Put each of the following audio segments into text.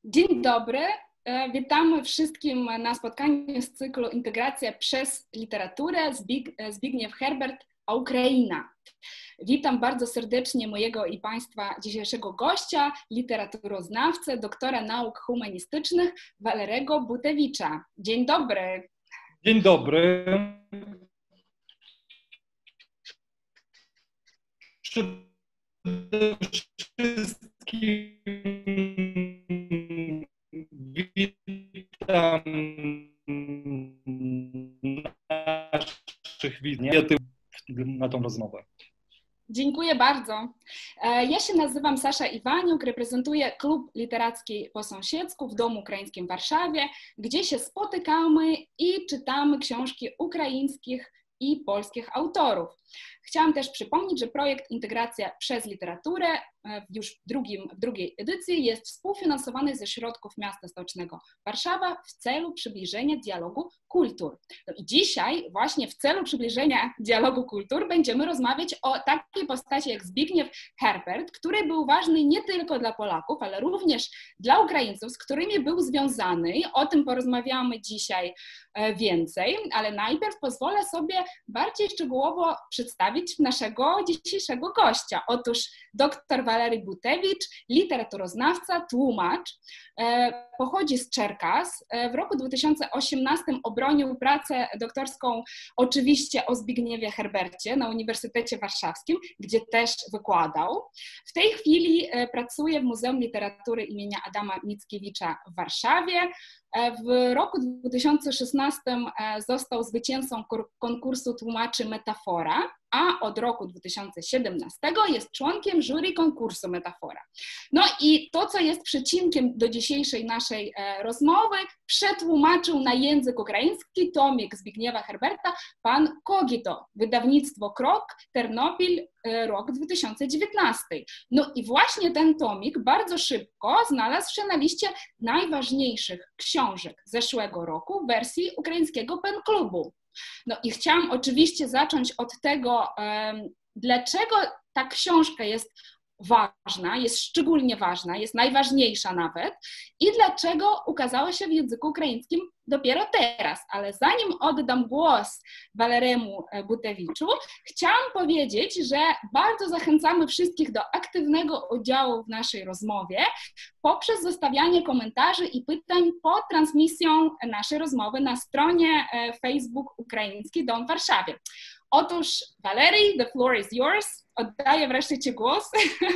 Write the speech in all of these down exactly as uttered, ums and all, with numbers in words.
Dzień dobry, witamy wszystkim na spotkaniu z cyklu Integracja przez literaturę Zbig, Zbigniew Herbert, a Ukraina. Witam bardzo serdecznie mojego i Państwa dzisiejszego gościa, literaturoznawcę, doktora nauk humanistycznych Walerego Butewicza. Dzień dobry. Dzień dobry. Przede wszystkim witam naszych widzów na tą rozmowę. Dziękuję bardzo. Ja się nazywam Sasza Iwaniuk, reprezentuję Klub Literacki po sąsiedzku w Domu Ukraińskim w Warszawie, gdzie się spotykamy i czytamy książki ukraińskich i polskich autorów. Chciałam też przypomnieć, że projekt Integracja przez literaturę już w, drugim, w drugiej edycji jest współfinansowany ze środków Miasta Stołecznego Warszawa w celu przybliżenia dialogu kultur. No i dzisiaj właśnie w celu przybliżenia dialogu kultur będziemy rozmawiać o takiej postaci jak Zbigniew Herbert, który był ważny nie tylko dla Polaków, ale również dla Ukraińców, z którymi był związany. O tym porozmawiamy dzisiaj więcej, ale najpierw pozwolę sobie bardziej szczegółowo przedstawić naszego dzisiejszego gościa. Otóż dr Walery Butewicz, literaturoznawca, tłumacz, pochodzi z Czerkas. W roku dwa tysiące osiemnastym obronił pracę doktorską oczywiście o Zbigniewie Herbercie na Uniwersytecie Warszawskim, gdzie też wykładał. W tej chwili pracuje w Muzeum Literatury imienia Adama Mickiewicza w Warszawie. W roku dwa tysiące szesnastym został zwycięzcą konkursu tłumaczy Metafora, a od roku dwa tysiące siedemnastego jest członkiem jury konkursu Metafora. No i to, co jest przecinkiem do dzisiejszej naszej rozmowy, przetłumaczył na język ukraiński tomik Zbigniewa Herberta pan Kogito, wydawnictwo Krok, Ternopil, rok dwa tysiące dziewiętnasty. No i właśnie ten tomik bardzo szybko znalazł się na liście najważniejszych książek zeszłego roku w wersji ukraińskiego Pen Klubu. No i chciałam oczywiście zacząć od tego, dlaczego ta książka jest ważna, jest szczególnie ważna, jest najważniejsza nawet i dlaczego ukazała się w języku ukraińskim dopiero teraz. Ale zanim oddam głos Waleremu Butewiczu, chciałam powiedzieć, że bardzo zachęcamy wszystkich do aktywnego udziału w naszej rozmowie poprzez zostawianie komentarzy i pytań pod transmisją naszej rozmowy na stronie Facebook Ukraiński Dom w Warszawie. Otóż, Walerii, the floor is yours. Oddaję wreszcie Ci głos.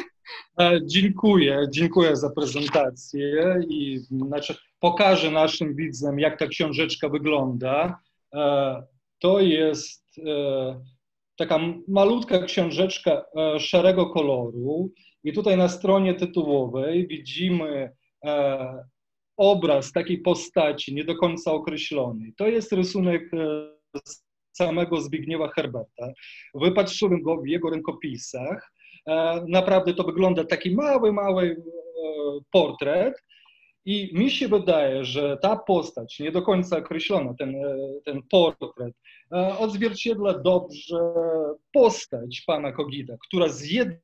Dziękuję, dziękuję za prezentację i znaczy, pokażę naszym widzom, jak ta książeczka wygląda. To jest taka malutka książeczka szarego koloru i tutaj na stronie tytułowej widzimy obraz takiej postaci nie do końca określonej. To jest rysunek samego Zbigniewa Herberta. Wypatrzyłem go w jego rękopisach. Naprawdę to wygląda taki mały, mały portret i mi się wydaje, że ta postać, nie do końca określona, ten, ten portret, odzwierciedla dobrze postać pana Kogita, która z jednej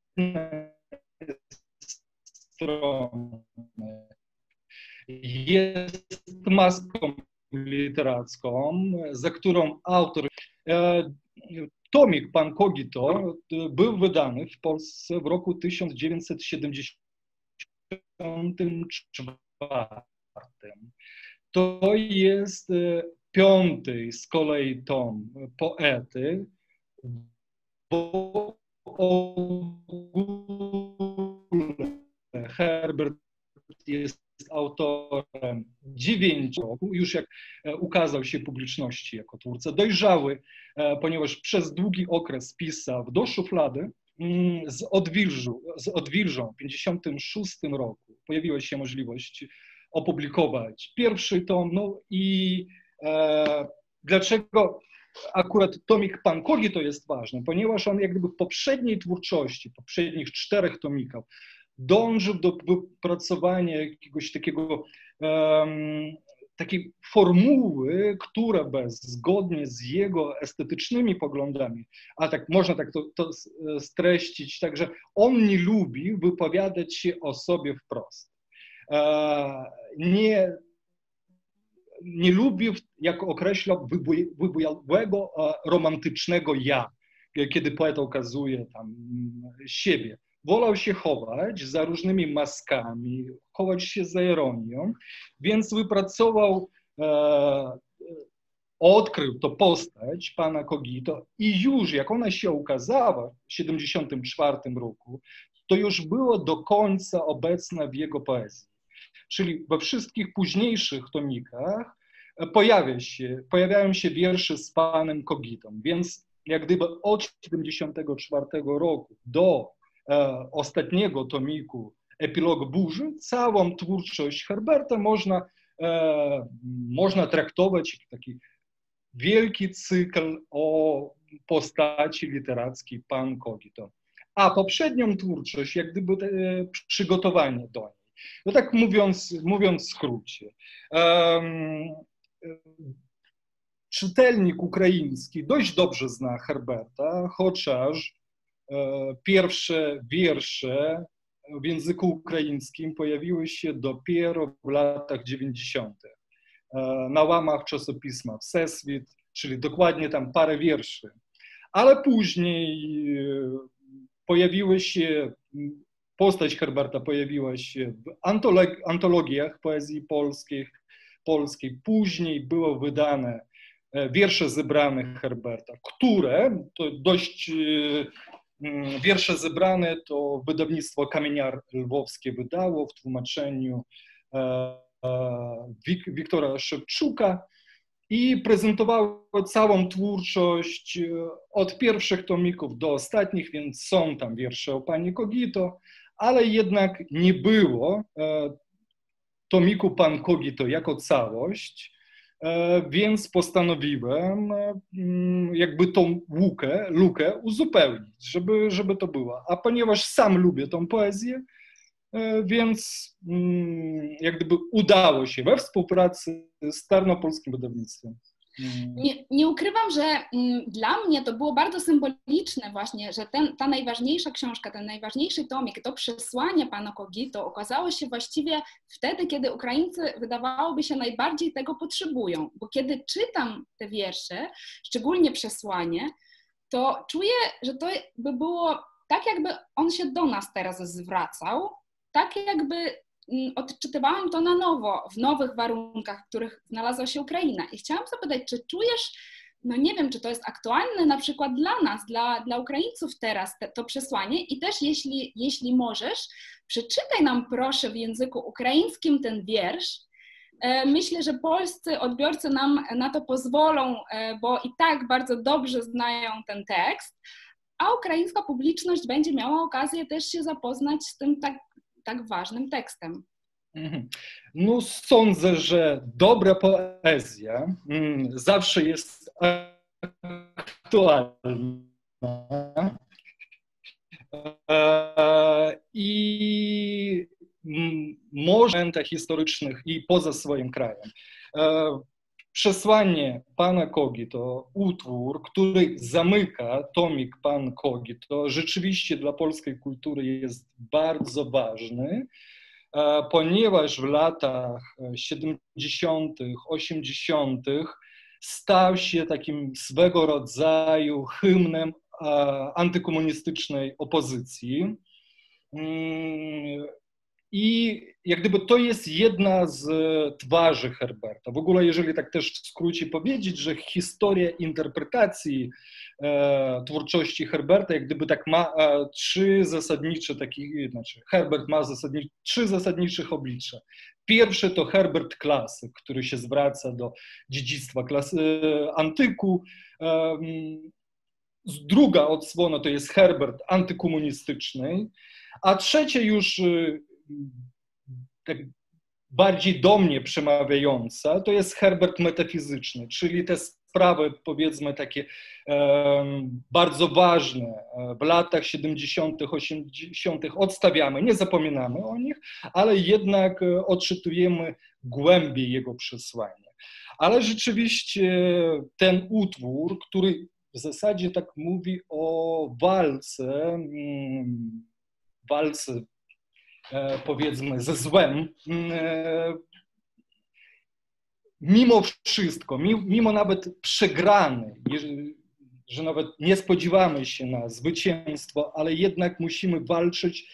strony jest maską literacką, za którą autor... Tomik Pan Kogito był wydany w Polsce w roku tysiąc dziewięćset siedemdziesiątym czwartym. To jest piąty z kolei tom poety, bo Herbert jest autorem dziewięciu, już jak ukazał się publiczności jako twórca dojrzały, ponieważ przez długi okres pisał do szuflady. Z Odwilżu, z Odwilżą w pięćdziesiątym szóstym roku pojawiła się możliwość opublikować pierwszy tom. No i e, dlaczego akurat tomik Pan Kogito jest ważny? Ponieważ on jak gdyby w poprzedniej twórczości, poprzednich czterech tomikach dążył do wypracowania jakiegoś takiego, um, takiej formuły, która bez, zgodnie z jego estetycznymi poglądami, a tak można tak to, to streścić, także on nie lubi wypowiadać się o sobie wprost. nie, nie lubił, jak określał, wybujałego romantycznego ja, kiedy poeta ukazuje tam siebie. Wolał się chować za różnymi maskami, chować się za ironią, więc wypracował, e, odkrył to postać pana Cogito i już jak ona się ukazała w siedemdziesiątym czwartym roku, to już było do końca obecna w jego poezji. Czyli we wszystkich późniejszych tomikach pojawia się, pojawiają się wiersze z panem Cogitą, więc jak gdyby od siedemdziesiątego czwartego roku do e, ostatniego tomiku Epilog burzy, całą twórczość Herberta można, e, można traktować jak taki wielki cykl o postaci literackiej pan Cogito. A poprzednią twórczość, jak gdyby e, przygotowanie do niej. No tak mówiąc, mówiąc w skrócie. Um, czytelnik ukraiński dość dobrze zna Herberta, chociaż e, pierwsze wiersze w języku ukraińskim pojawiły się dopiero w latach dziewięćdziesiątych. E, na łamach czasopisma Wszechświat, czyli dokładnie tam parę wierszy. Ale później e, pojawiły się, postać Herberta pojawiła się w antolog antologiach poezji polskich, polskiej. Później było wydane wiersze zebrane Herberta, które, to dość wiersze zebrane to wydawnictwo Kamieniar Lwowskie wydało w tłumaczeniu Wik Wiktora Szewczuka i prezentowało całą twórczość od pierwszych tomików do ostatnich, więc są tam wiersze o pani Cogito, ale jednak nie było tomiku pan Cogito jako całość, więc postanowiłem jakby tą lukę, lukę uzupełnić, żeby, żeby to było. A ponieważ sam lubię tą poezję, więc jak gdyby udało się we współpracy z Tarnopolskim Wydawnictwem. Nie, nie ukrywam, że mm, dla mnie to było bardzo symboliczne właśnie, że ten, ta najważniejsza książka, ten najważniejszy tomik, to przesłanie pana Cogito okazało się właściwie wtedy, kiedy Ukraińcy wydawałoby się najbardziej tego potrzebują, bo kiedy czytam te wiersze, szczególnie przesłanie, to czuję, że to by było tak, jakby on się do nas teraz zwracał, tak jakby odczytywałam to na nowo, w nowych warunkach, w których znalazła się Ukraina. I chciałam zapytać, czy czujesz, no nie wiem, czy to jest aktualne na przykład dla nas, dla, dla Ukraińców teraz te, to przesłanie i też jeśli, jeśli możesz, przeczytaj nam proszę w języku ukraińskim ten wiersz. Myślę, że polscy odbiorcy nam na to pozwolą, bo i tak bardzo dobrze znają ten tekst, a ukraińska publiczność będzie miała okazję też się zapoznać z tym tak tak ważnym tekstem. No sądzę, że dobra poezja mm, zawsze jest aktualna e, i może w momentach historycznych i poza swoim krajem. E, Przesłanie pana Cogito, utwór, który zamyka tomik pan Cogito, rzeczywiście dla polskiej kultury jest bardzo ważny, ponieważ w latach siedemdziesiątych, osiemdziesiątych stał się takim swego rodzaju hymnem antykomunistycznej opozycji. I jak gdyby to jest jedna z twarzy Herberta. W ogóle, jeżeli tak też w skrócie powiedzieć, że historia interpretacji e, twórczości Herberta, jak gdyby tak ma e, trzy zasadnicze, taki, znaczy Herbert ma zasadni, trzy zasadniczych oblicza. Pierwsze to Herbert klasyk, który się zwraca do dziedzictwa klasy, e, antyku. E, druga odsłona to jest Herbert antykomunistyczny, a trzecie już tak bardziej do mnie przemawiająca, to jest Herbert metafizyczny, czyli te sprawy, powiedzmy, takie um, bardzo ważne w latach siedemdziesiątych, osiemdziesiątych odstawiamy, nie zapominamy o nich, ale jednak odczytujemy głębiej jego przesłania. Ale rzeczywiście ten utwór, który w zasadzie tak mówi o walce, walce powiedzmy, ze złem, mimo wszystko, mimo nawet przegrany, że nawet nie spodziewamy się na zwycięstwo, ale jednak musimy walczyć,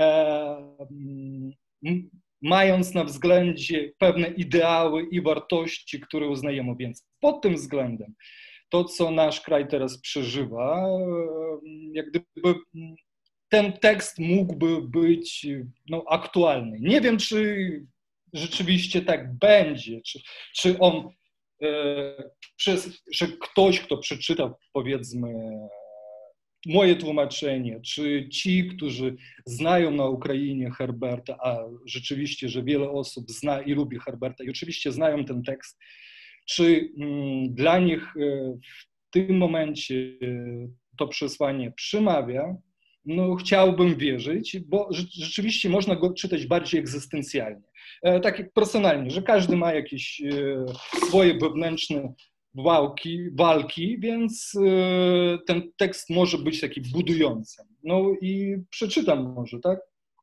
mając na względzie pewne ideały i wartości, które uznajemy. Więc pod tym względem to, co nasz kraj teraz przeżywa, jak gdyby ten tekst mógłby być no, aktualny. Nie wiem, czy rzeczywiście tak będzie, czy, czy on, e, przez, że ktoś, kto przeczytał, powiedzmy, moje tłumaczenie, czy ci, którzy znają na Ukrainie Herberta, a rzeczywiście, że wiele osób zna i lubi Herberta i oczywiście znają ten tekst, czy mm, dla nich w tym momencie to przesłanie przemawia, no chciałbym wierzyć, bo rzeczywiście można go czytać bardziej egzystencjalnie, tak jak personalnie, że każdy ma jakieś swoje wewnętrzne walki, walki, więc ten tekst może być taki budujący. No i przeczytam może, tak?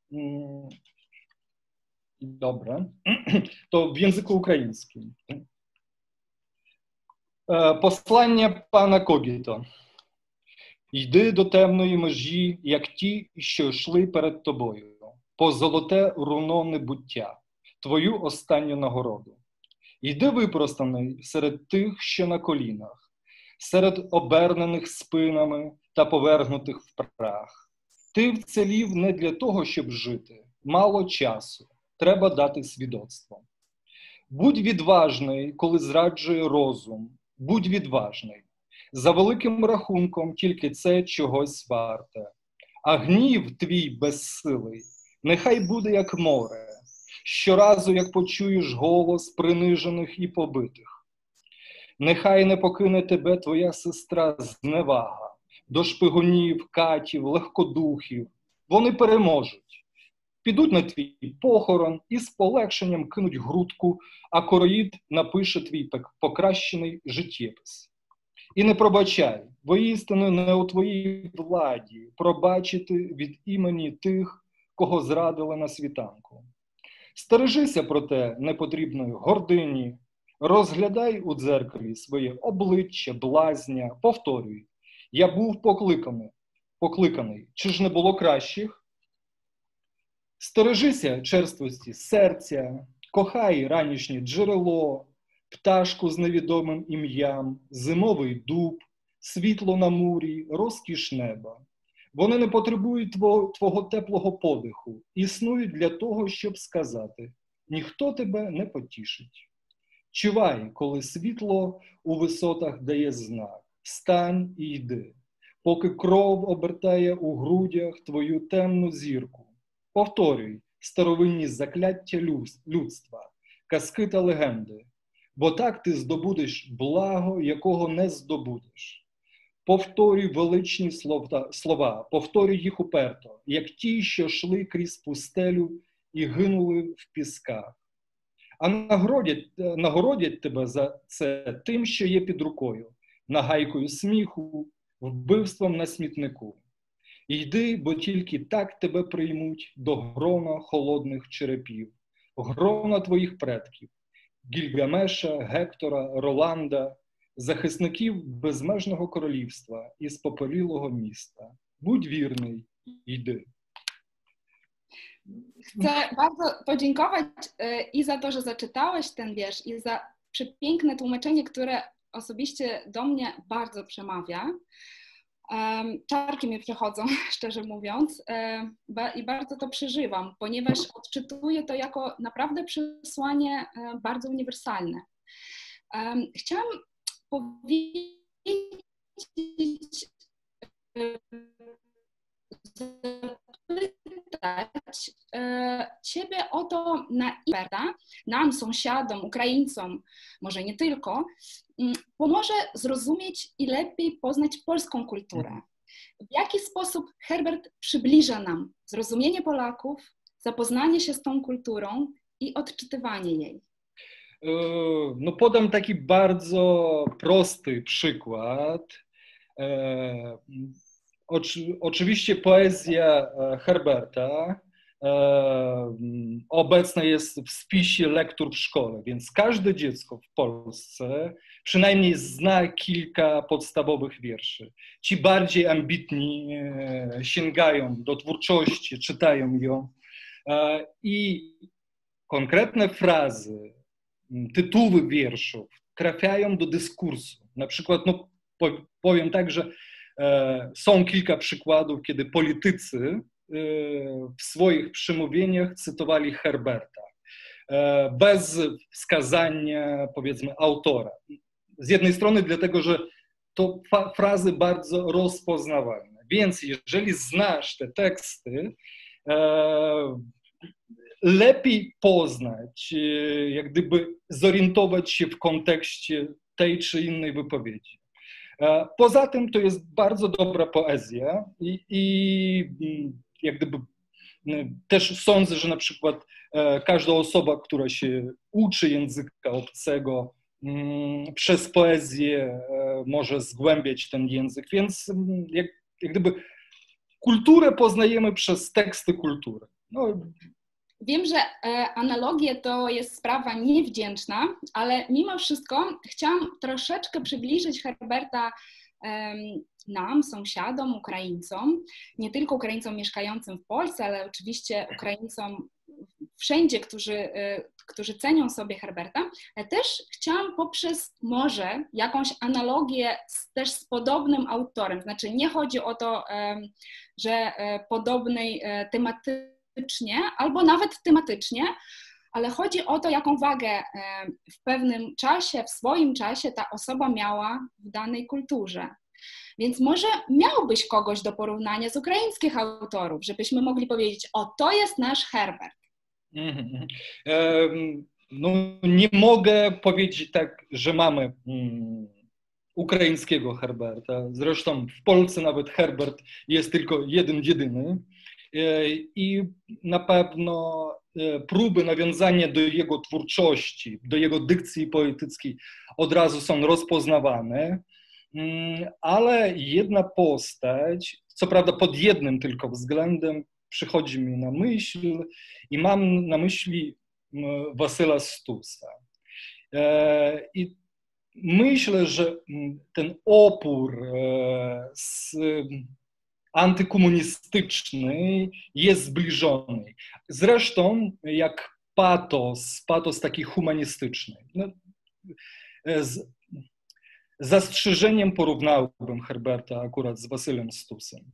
Dobra. To w języku ukraińskim. Послання пана Когіто. Йди до темної межі, як ті, що йшли перед тобою, по золоте руно небуття, твою останню нагороду. Йди випростаний серед тих, що на колінах, серед обернених спинами та повергнутих в прах. Ти вцілів не для того, щоб жити, мало часу, треба дати свідоцтво. Будь відважний, коли зраджує розум, будь відважний. За великим рахунком тільки це чогось варте. А гнів твій безсилий, нехай буде як море, щоразу, як почуєш голос принижених і побитих. Нехай не покине тебе твоя сестра зневага, до шпигунів, катів, легкодухів. Вони переможуть. Підуть на твій похорон і з полегшенням кинуть грудку, а короїд напише твій покращений життєпис. І не пробачай, бо істину не у твоїй владі пробачити від імені тих, кого зрадили на світанку. Стережися, проте, непотрібної гордині, розглядай у дзеркалі своє обличчя, блазня, повторюй, я був покликаний, покликаний, чи ж не було кращих? Стережися черствості серця, кохай ранішнє джерело, пташку з невідомим ім'ям, зимовий дуб, світло на мурі, розкіш неба. Вони не потребують твого, твого теплого подиху, існують для того, щоб сказати, ніхто тебе не потішить. Чувай, коли світло у висотах дає знак, стань і йди, поки кров обертає у грудях твою темну зірку. Повторюй старовинні закляття людства, казки та легенди, бо так ти здобудеш благо, якого не здобудеш. Повторюй величні слова, повторюй їх уперто, як ті, що йшли крізь пустелю і гинули в пісках. А нагородять, нагородять тебе за це тим, що є під рукою, нагайкою сміху, вбивством на смітнику. Йди, бо тільки так тебе приймуть до грона холодних черепів, грона твоїх предків, Гільгамеша, Гектора, Роланда, захисників безмежного королівства із попорілого міста. Будź wierny, йди. Chcę bardzo podziękować i za to, że zaczytałeś ten wiersz i za przepiękne tłumaczenie, które osobiście do mnie bardzo przemawia. Czarki mi przechodzą, szczerze mówiąc, i bardzo to przeżywam, ponieważ odczytuję to jako naprawdę przesłanie bardzo uniwersalne. Chciałam powiedzieć, zapytać Ciebie o to, na ile nam, sąsiadom, Ukraińcom, może nie tylko, pomoże zrozumieć i lepiej poznać polską kulturę. W jaki sposób Herbert przybliża nam zrozumienie Polaków, zapoznanie się z tą kulturą i odczytywanie jej? No podam taki bardzo prosty przykład. Oczy, oczywiście poezja Herberta obecne jest w spisie lektur w szkole, więc każde dziecko w Polsce przynajmniej zna kilka podstawowych wierszy. Ci bardziej ambitni sięgają do twórczości, czytają ją i konkretne frazy, tytuły wierszów trafiają do dyskursu. Na przykład, no, powiem tak, że są kilka przykładów, kiedy politycy w swoich przemówieniach cytowali Herberta, bez wskazania, powiedzmy, autora. Z jednej strony dlatego, że to frazy bardzo rozpoznawalne. Więc jeżeli znasz te teksty, lepiej poznać, jak gdyby zorientować się w kontekście tej czy innej wypowiedzi. Poza tym to jest bardzo dobra poezja i, i jak gdyby też sądzę, że na przykład każda osoba, która się uczy języka obcego, przez poezję może zgłębiać ten język, więc jak, jak gdyby kulturę poznajemy przez teksty kultury. No. Wiem, że analogie to jest sprawa niewdzięczna, ale mimo wszystko chciałam troszeczkę przybliżyć Herberta nam, sąsiadom, Ukraińcom, nie tylko Ukraińcom mieszkającym w Polsce, ale oczywiście Ukraińcom wszędzie, którzy, którzy cenią sobie Herberta. Ja też chciałam poprzez może jakąś analogię z, też z podobnym autorem, znaczy nie chodzi o to, że podobnej tematycznie, albo nawet tematycznie, ale chodzi o to, jaką wagę w pewnym czasie, w swoim czasie ta osoba miała w danej kulturze. Więc może miałbyś kogoś do porównania z ukraińskich autorów, żebyśmy mogli powiedzieć, o, to jest nasz Herbert. Mm-hmm. Um, no, nie mogę powiedzieć tak, że mamy um, ukraińskiego Herberta. Zresztą w Polsce nawet Herbert jest tylko jeden, jedyny. I na pewno próby nawiązania do jego twórczości, do jego dykcji poetyckiej od razu są rozpoznawane, ale jedna postać, co prawda pod jednym tylko względem, przychodzi mi na myśl i mam na myśli Wasyla Stusa. I myślę, że ten opór z antykomunistyczny jest zbliżony. Zresztą jak patos, patos taki humanistyczny. No, z zastrzeżeniem porównałbym Herberta akurat z Wasylem Stusem.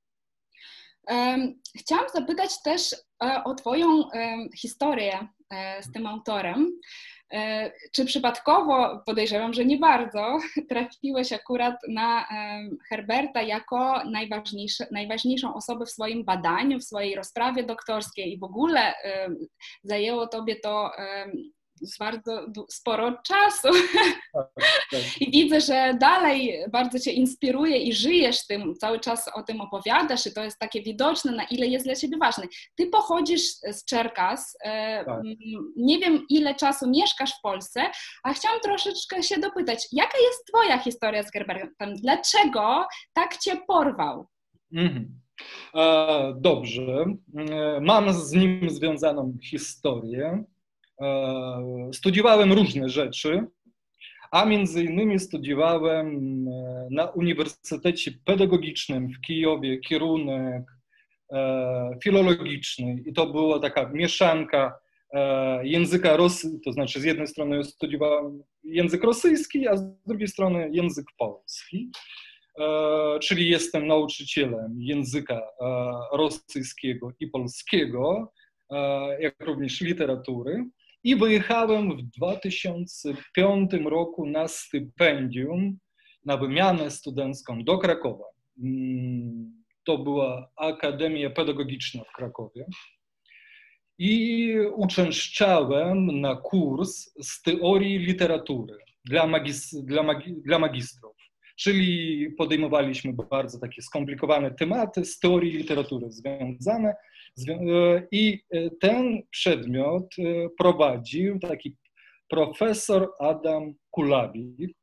Chciałam zapytać też o Twoją historię z tym autorem. Czy przypadkowo, podejrzewam, że nie bardzo, trafiłeś akurat na Herberta jako najważniejszą osobę w swoim badaniu, w swojej rozprawie doktorskiej i w ogóle zajęło Tobie to bardzo sporo czasu. Tak, tak. I widzę, że dalej bardzo Cię inspiruje i żyjesz tym, cały czas o tym opowiadasz i to jest takie widoczne, na ile jest dla Ciebie ważne. Ty pochodzisz z Czerkas, tak. Nie wiem, ile czasu mieszkasz w Polsce, a chciałam troszeczkę się dopytać, jaka jest Twoja historia z Herbertem? Dlaczego tak Cię porwał? Mhm. E, dobrze. E, mam z nim związaną historię. Studiowałem różne rzeczy, a między innymi studiowałem na Uniwersytecie Pedagogicznym w Kijowie kierunek filologiczny i to była taka mieszanka języka rosyjskiego, to znaczy z jednej strony studiowałem język rosyjski, a z drugiej strony język polski, czyli jestem nauczycielem języka rosyjskiego i polskiego, jak również literatury. I wyjechałem w dwa tysiące piątym roku na stypendium, na wymianę studencką do Krakowa. To była Akademia Pedagogiczna w Krakowie. I uczęszczałem na kurs z teorii literatury dla, magis dla, magi dla magistrów. Czyli podejmowaliśmy bardzo takie skomplikowane tematy z teorii literatury związane. I ten przedmiot prowadził taki profesor Adam Kulawik.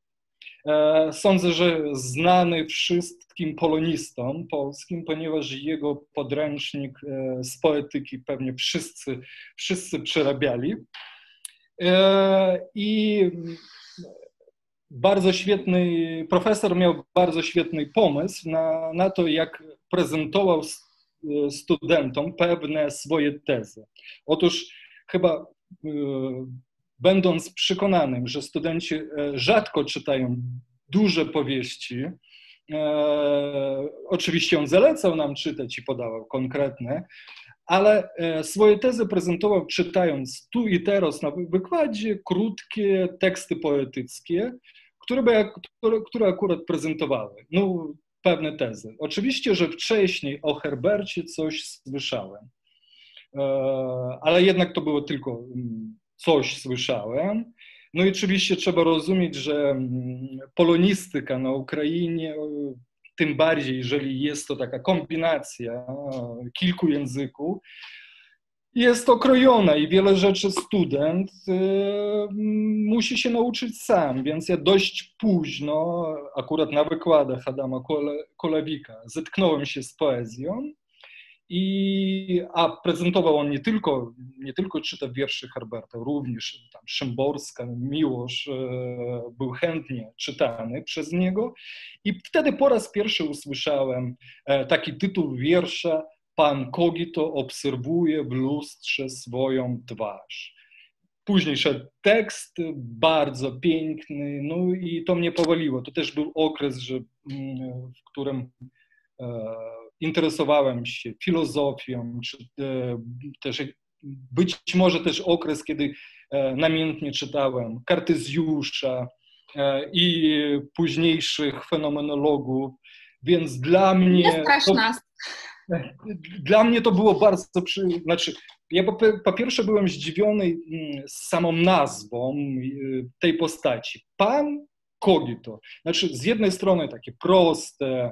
Sądzę, że znany wszystkim polonistom polskim, ponieważ jego podręcznik z poetyki pewnie wszyscy, wszyscy przerabiali. I bardzo świetny profesor miał bardzo świetny pomysł na, na to, jak prezentował studentom pewne swoje tezy. Otóż chyba będąc przekonanym, że studenci rzadko czytają duże powieści, e, oczywiście on zalecał nam czytać i podawał konkretne, ale swoje tezy prezentował czytając tu i teraz na wykładzie krótkie teksty poetyckie, które, by, które, które akurat prezentowały no, pewne tezy. Oczywiście, że wcześniej o Herbercie coś słyszałem, e, ale jednak to było tylko coś słyszałem. No i oczywiście trzeba rozumieć, że polonistyka na Ukrainie, tym bardziej jeżeli jest to taka kombinacja kilku języków, jest okrojona i wiele rzeczy student musi się nauczyć sam, więc ja dość późno, akurat na wykładach Adama Kulawika, zetknąłem się z poezją. I, a prezentował on nie tylko, nie tylko czyta wiersze Herberta, również tam Szymborska, Miłosz e, był chętnie czytany przez niego. I wtedy po raz pierwszy usłyszałem e, taki tytuł wiersza: Pan Kogito obserwuje w lustrze swoją twarz. Później szedł tekst, bardzo piękny, no i to mnie powaliło. To też był okres, że, w którym e, interesowałem się filozofią, czy też być może też okres, kiedy namiętnie czytałem Kartezjusza i późniejszych fenomenologów, więc dla mnie to, dla mnie to było bardzo, przy, znaczy ja po, po pierwsze byłem zdziwiony samą nazwą tej postaci. Pan Kogito, znaczy z jednej strony takie proste,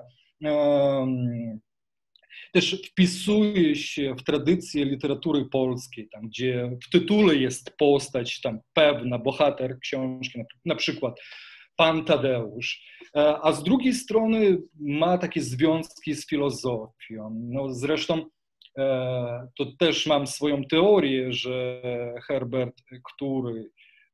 um, też wpisuje się w tradycję literatury polskiej, tam gdzie w tytule jest postać tam pewna, bohater książki, na przykład Pan Tadeusz, a z drugiej strony ma takie związki z filozofią. No zresztą to też mam swoją teorię, że Herbert, który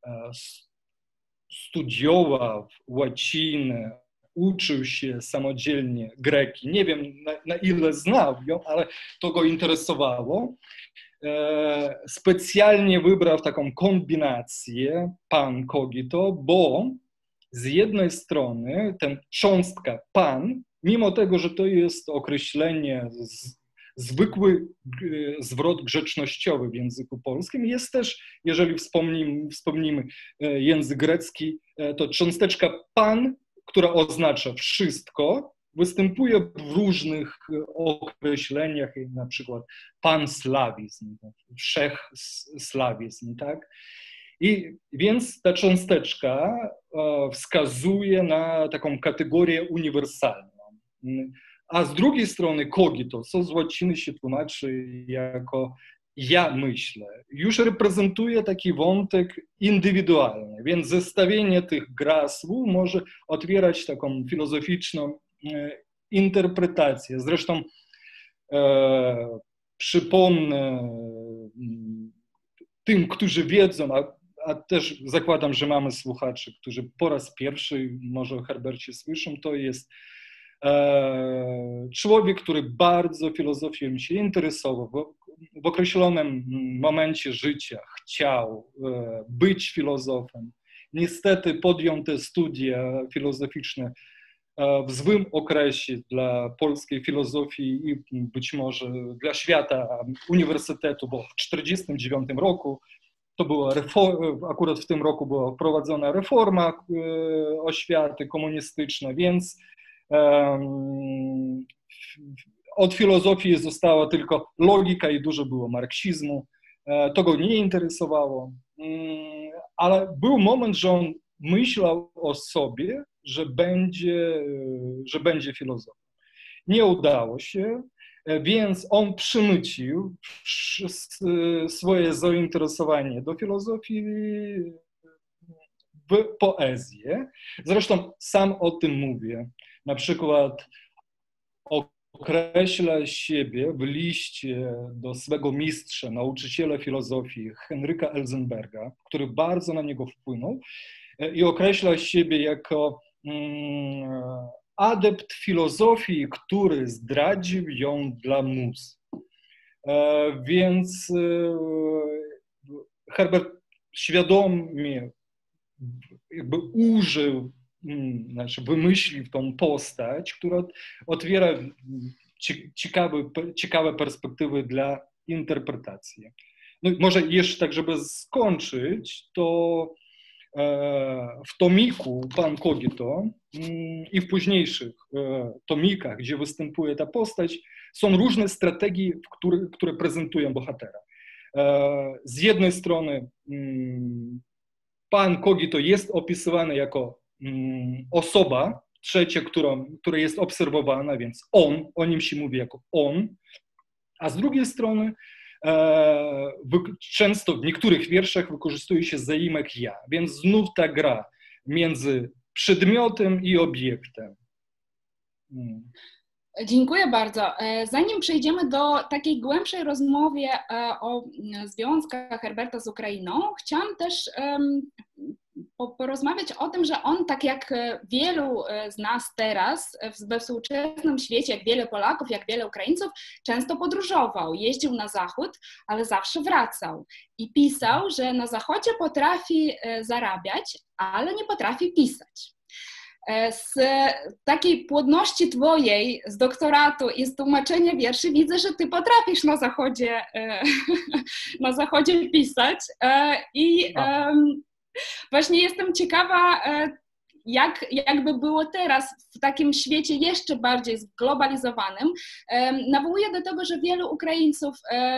studiował łacinę, uczył się samodzielnie greki. Nie wiem, na, na ile znał ją, ale to go interesowało. E, specjalnie wybrał taką kombinację pan Kogito, bo z jednej strony ten cząstka pan, mimo tego, że to jest określenie, z, zwykły zwrot grzecznościowy w języku polskim, jest też, jeżeli wspomnimy, wspomnimy język grecki, to cząsteczka pan, która oznacza wszystko, występuje w różnych określeniach, na przykład panslawizm, wszechslawizm, tak? I więc ta cząsteczka wskazuje na taką kategorię uniwersalną. A z drugiej strony kogito, co z łaciny się tłumaczy jako ja myślę, już reprezentuje taki wątek indywidualny, więc zestawienie tych grasłów może otwierać taką filozoficzną interpretację. Zresztą e, przypomnę tym, którzy wiedzą, a, a też zakładam, że mamy słuchaczy, którzy po raz pierwszy może o Herbercie słyszą, to jest e, człowiek, który bardzo filozofią się interesował, w, w określonym momencie życia chciał e, być filozofem. Niestety podjął te studia filozoficzne w złym okresie dla polskiej filozofii i być może dla świata uniwersytetu, bo w tysiąc dziewięćset czterdziestym dziewiątym roku to była reforma, akurat w tym roku była wprowadzona reforma oświaty komunistyczna, więc um, od filozofii została tylko logika i dużo było marksizmu. To go nie interesowało, ale był moment, że on myślał o sobie, że będzie, że będzie filozofem. Nie udało się, więc on przymycił swoje zainteresowanie do filozofii w poezję. Zresztą sam o tym mówię. Na przykład określa siebie w liście do swego mistrza, nauczyciela filozofii Henryka Elzenberga, który bardzo na niego wpłynął, i określa siebie jako mm, adept filozofii, który zdradził ją dla mus. E, więc e, Herbert świadomie jakby użył, znaczy wymyślił tą postać, która otwiera ciekawe, ciekawe perspektywy dla interpretacji. No i może jeszcze tak, żeby skończyć, to w tomiku Pan Kogito i w późniejszych tomikach, gdzie występuje ta postać, są różne strategie, które, które prezentują bohatera. Z jednej strony Pan Kogito jest opisywany jako osoba trzecia, która, która jest obserwowana, więc on, o nim się mówi jako on, a z drugiej strony często w niektórych wierszach wykorzystuje się zaimek ja, więc znów ta gra między przedmiotem i obiektem. Hmm. Dziękuję bardzo. Zanim przejdziemy do takiej głębszej rozmowy o związkach Herberta z Ukrainą, chciałam też porozmawiać o tym, że on, tak jak wielu z nas teraz we współczesnym świecie, jak wiele Polaków, jak wiele Ukraińców, często podróżował, jeździł na zachód, ale zawsze wracał i pisał, że na zachodzie potrafi zarabiać, ale nie potrafi pisać. Z takiej płodności twojej, z doktoratu i z tłumaczenia wierszy widzę, że ty potrafisz na zachodzie, na zachodzie pisać i właśnie jestem ciekawa, jak, jakby było teraz w takim świecie jeszcze bardziej zglobalizowanym. Nawołuję do tego, że wielu Ukraińców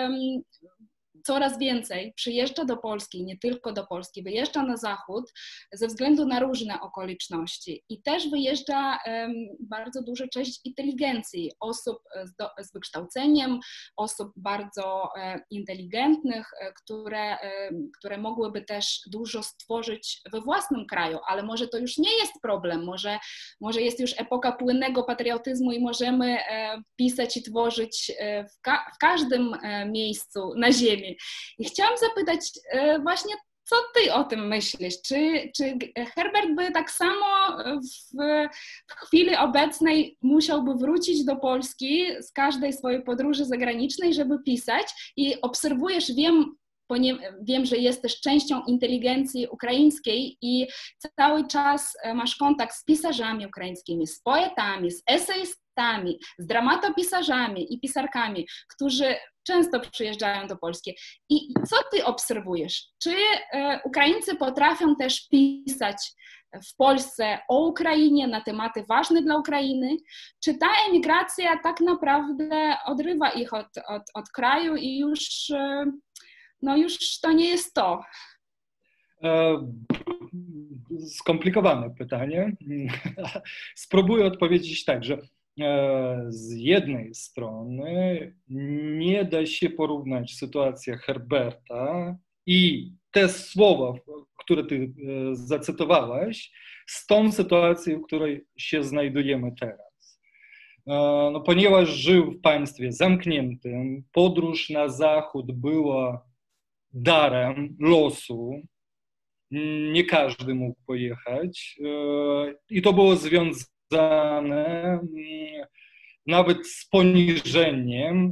coraz więcej przyjeżdża do Polski, nie tylko do Polski, wyjeżdża na zachód ze względu na różne okoliczności i też wyjeżdża um, bardzo duża część inteligencji, osób z, do, z wykształceniem, osób bardzo e, inteligentnych, e, które, e, które mogłyby też dużo stworzyć we własnym kraju, ale może to już nie jest problem, może, może jest już epoka płynnego patriotyzmu i możemy e, pisać i tworzyć e, w, ka w każdym e, miejscu na ziemi. I chciałam zapytać e, właśnie, co ty o tym myślisz? Czy, czy Herbert by tak samo w, w chwili obecnej musiałby wrócić do Polski z każdej swojej podróży zagranicznej, żeby pisać? I obserwujesz, wiem, wiem, że jesteś częścią inteligencji ukraińskiej i cały czas masz kontakt z pisarzami ukraińskimi, z poetami, z eseistami, z dramatopisarzami i pisarkami, którzy często przyjeżdżają do Polski. I co ty obserwujesz? Czy e, Ukraińcy potrafią też pisać w Polsce o Ukrainie, na tematy ważne dla Ukrainy? Czy ta emigracja tak naprawdę odrywa ich od, od, od kraju i już, e, no już to nie jest to? E, skomplikowane pytanie. Spróbuję odpowiedzieć tak, że z jednej strony nie da się porównać sytuacji Herberta i te słowa, które ty zacytowałaś, z tą sytuacją, w której się znajdujemy teraz. No, ponieważ żył w państwie zamkniętym, podróż na zachód była darem losu, nie każdy mógł pojechać i to było związane związane nawet z poniżeniem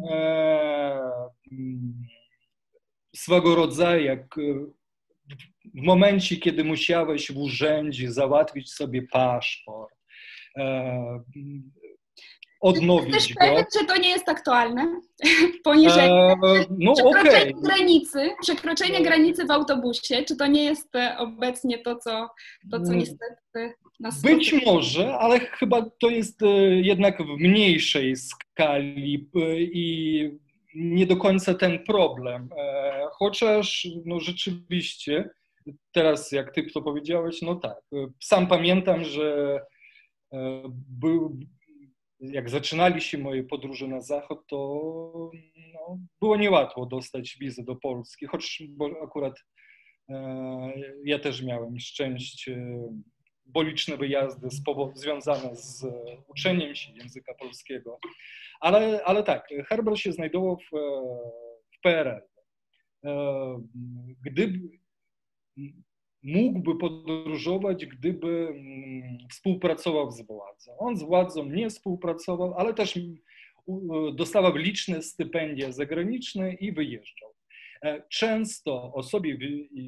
swego rodzaju, jak w momencie, kiedy musiałeś w urzędzie załatwić sobie paszport, odnowić Jesteś go. pewien, czy to nie jest aktualne? Poniżej e, no, przekroczenie okay. granicy, przekroczenie granicy w autobusie, czy to nie jest obecnie to, co, to, co niestety nas Być spotyka? może, ale chyba to jest jednak w mniejszej skali i nie do końca ten problem. Chociaż no rzeczywiście, teraz jak ty to powiedziałeś, no tak, sam pamiętam, że był jak zaczynali się moje podróże na zachód, to no, było niełatwo dostać wizę do Polski, choć bo akurat Ja też miałem szczęście, bo liczne wyjazdy z związane z uczeniem się języka polskiego. Ale, ale tak, Herbert się znajdował w, w P R L. Gdyby mógłby podróżować, gdyby współpracował z władzą. On z władzą nie współpracował, ale też dostawał liczne stypendia zagraniczne i wyjeżdżał. Często o sobie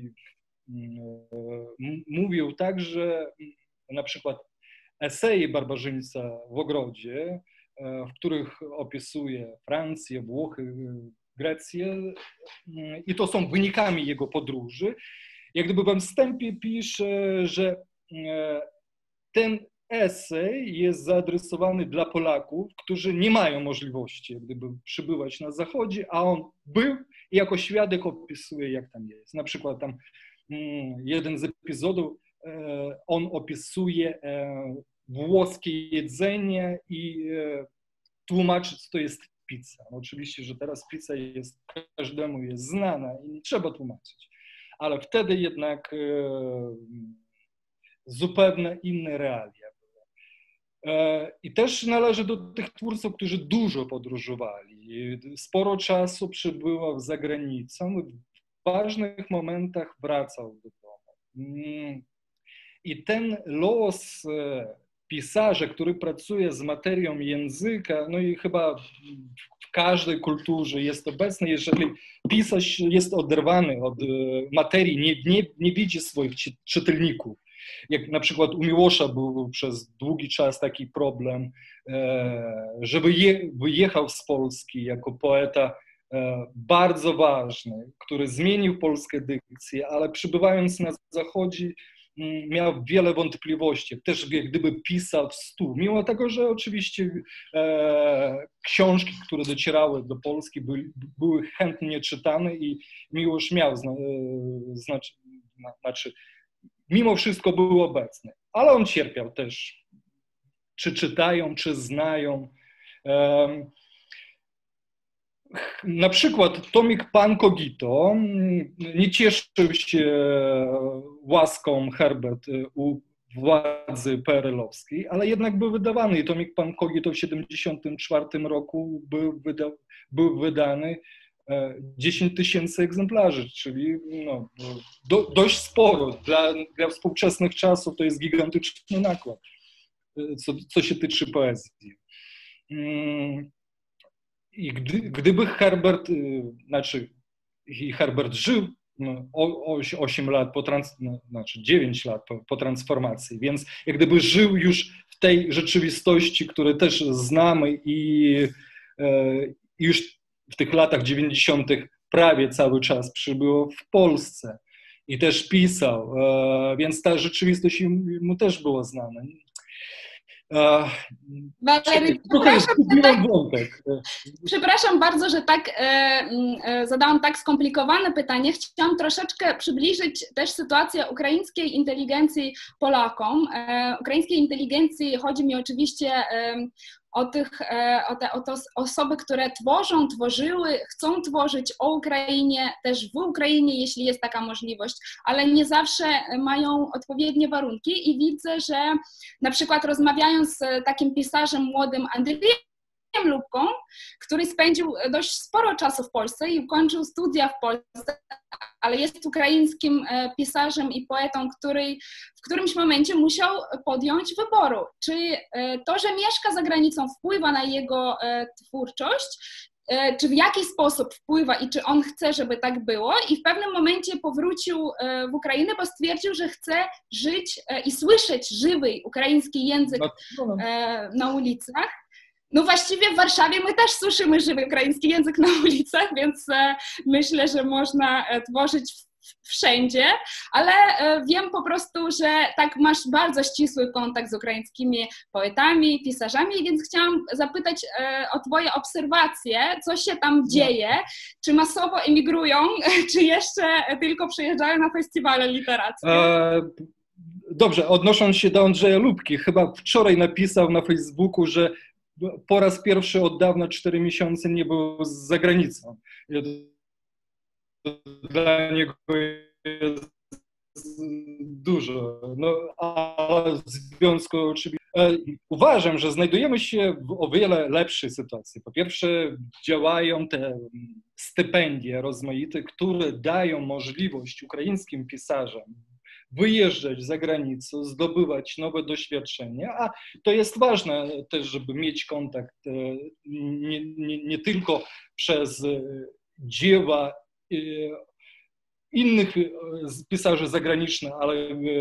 mówił tak, że na przykład eseje Barbarzyńca w ogrodzie, w których opisuje Francję, Włochy, Grecję, i to są wynikami jego podróży. Jak gdyby we wstępie pisze, że ten esej jest zaadresowany dla Polaków, którzy nie mają możliwości jak gdyby przybywać na Zachodzie, a on był i jako świadek opisuje, jak tam jest. Na przykład tam jeden z epizodów, on opisuje włoskie jedzenie i tłumaczy, co to jest pizza. No oczywiście, że teraz pizza jest, każdemu jest znana i nie trzeba tłumaczyć, ale wtedy jednak zupełnie inne realia były. I też należy do tych twórców, którzy dużo podróżowali. Sporo czasu przebywał za granicą, w ważnych momentach wracał do domu. I ten los pisarza, który pracuje z materią języka, no i chyba w każdej kulturze jest obecny, jeżeli pisarz jest oderwany od materii, nie, nie, nie widzi swoich czytelników. Jak na przykład u Miłosza był przez długi czas taki problem, że wyjechał z Polski jako poeta bardzo ważny, który zmienił polską dykcję, ale przybywając na Zachodzie miał wiele wątpliwości, też jak gdyby pisał w stu, mimo tego, że oczywiście e, książki, które docierały do Polski były, były chętnie czytane i Miłosz miał, zna, znaczy, znaczy, mimo wszystko był obecny, ale on cierpiał też, czy czytają, czy znają. E, Na przykład tomik Pan Kogito nie cieszył się łaską Herbert u władzy P R L-owskiej, ale jednak był wydawany i tomik Pan Kogito w tysiąc dziewięćset siedemdziesiątym czwartym roku był, wyda, był wydany dziesięć tysięcy egzemplarzy, czyli no, do, dość sporo. Dla, dla współczesnych czasów to jest gigantyczny nakład, co, co się tyczy poezji. I gdy, gdyby Herbert, znaczy i Herbert żył no, osiem lat po trans, no, znaczy dziewięć lat po, po transformacji, więc jak gdyby żył już w tej rzeczywistości, której też znamy i e, już w tych latach dziewięćdziesiątych prawie cały czas przybył w Polsce i też pisał, e, więc ta rzeczywistość mu też była znana. Walery, przepraszam, tak, przepraszam bardzo, że tak e, e, zadałam tak skomplikowane pytanie. Chciałam troszeczkę przybliżyć też sytuację ukraińskiej inteligencji Polakom. E, ukraińskiej inteligencji chodzi mi oczywiście e, o, tych, e, o, te, o te osoby, które tworzą, tworzyły, chcą tworzyć o Ukrainie, też w Ukrainie, jeśli jest taka możliwość, ale nie zawsze mają odpowiednie warunki i widzę, że na przykład rozmawiając z takim pisarzem młodym Andrzejem Lubką, który spędził dość sporo czasu w Polsce i ukończył studia w Polsce, ale jest ukraińskim pisarzem i poetą, który w którymś momencie musiał podjąć wyboru, czy to, że mieszka za granicą, wpływa na jego twórczość, czy w jaki sposób wpływa i czy on chce, żeby tak było, i w pewnym momencie powrócił w Ukrainę, bo stwierdził, że chce żyć i słyszeć żywy ukraiński język na ulicach. No właściwie w Warszawie my też słyszymy żywy ukraiński język na ulicach, więc myślę, że można tworzyć wszędzie, ale wiem po prostu, że tak masz bardzo ścisły kontakt z ukraińskimi poetami, pisarzami, więc chciałam zapytać o twoje obserwacje, co się tam dzieje, czy masowo emigrują, czy jeszcze tylko przyjeżdżają na festiwale literackie? E, dobrze, odnosząc się do Andrzeja Lubki, chyba wczoraj napisał na Facebooku, że po raz pierwszy od dawna cztery miesiące nie był za granicą. Dla niego jest dużo, no, ale w związku oczywiście uważam, że znajdujemy się w o wiele lepszej sytuacji. Po pierwsze, działają te stypendia rozmaite, które dają możliwość ukraińskim pisarzom wyjeżdżać za granicę, zdobywać nowe doświadczenia, a to jest ważne też, żeby mieć kontakt nie, nie, nie tylko przez dzieła innych pisarzy zagranicznych, ale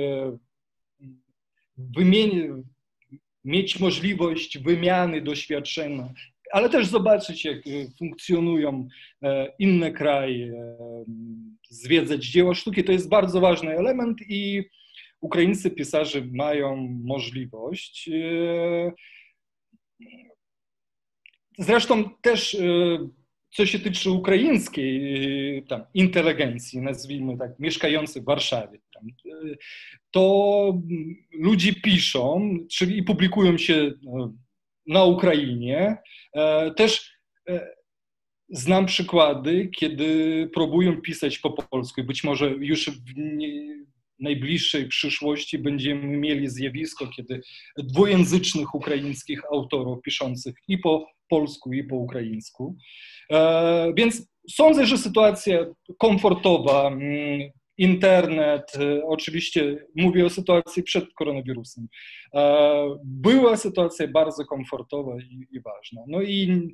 wymienić, mieć możliwość wymiany doświadczeń, ale też zobaczyć, jak funkcjonują inne kraje, zwiedzać dzieła sztuki. To jest bardzo ważny element i ukraińscy pisarze mają możliwość. Zresztą też co się tyczy ukraińskiej tam, inteligencji, nazwijmy tak, mieszkającej w Warszawie, tam, to ludzie piszą, czyli publikują się na Ukrainie. Też znam przykłady, kiedy próbują pisać po polsku. Być może już w najbliższej przyszłości będziemy mieli zjawisko, kiedy dwujęzycznych ukraińskich autorów piszących i po polsku, i po ukraińsku. Więc sądzę, że sytuacja komfortowa, internet, oczywiście mówię o sytuacji przed koronawirusem, była sytuacja bardzo komfortowa i, i ważna. No i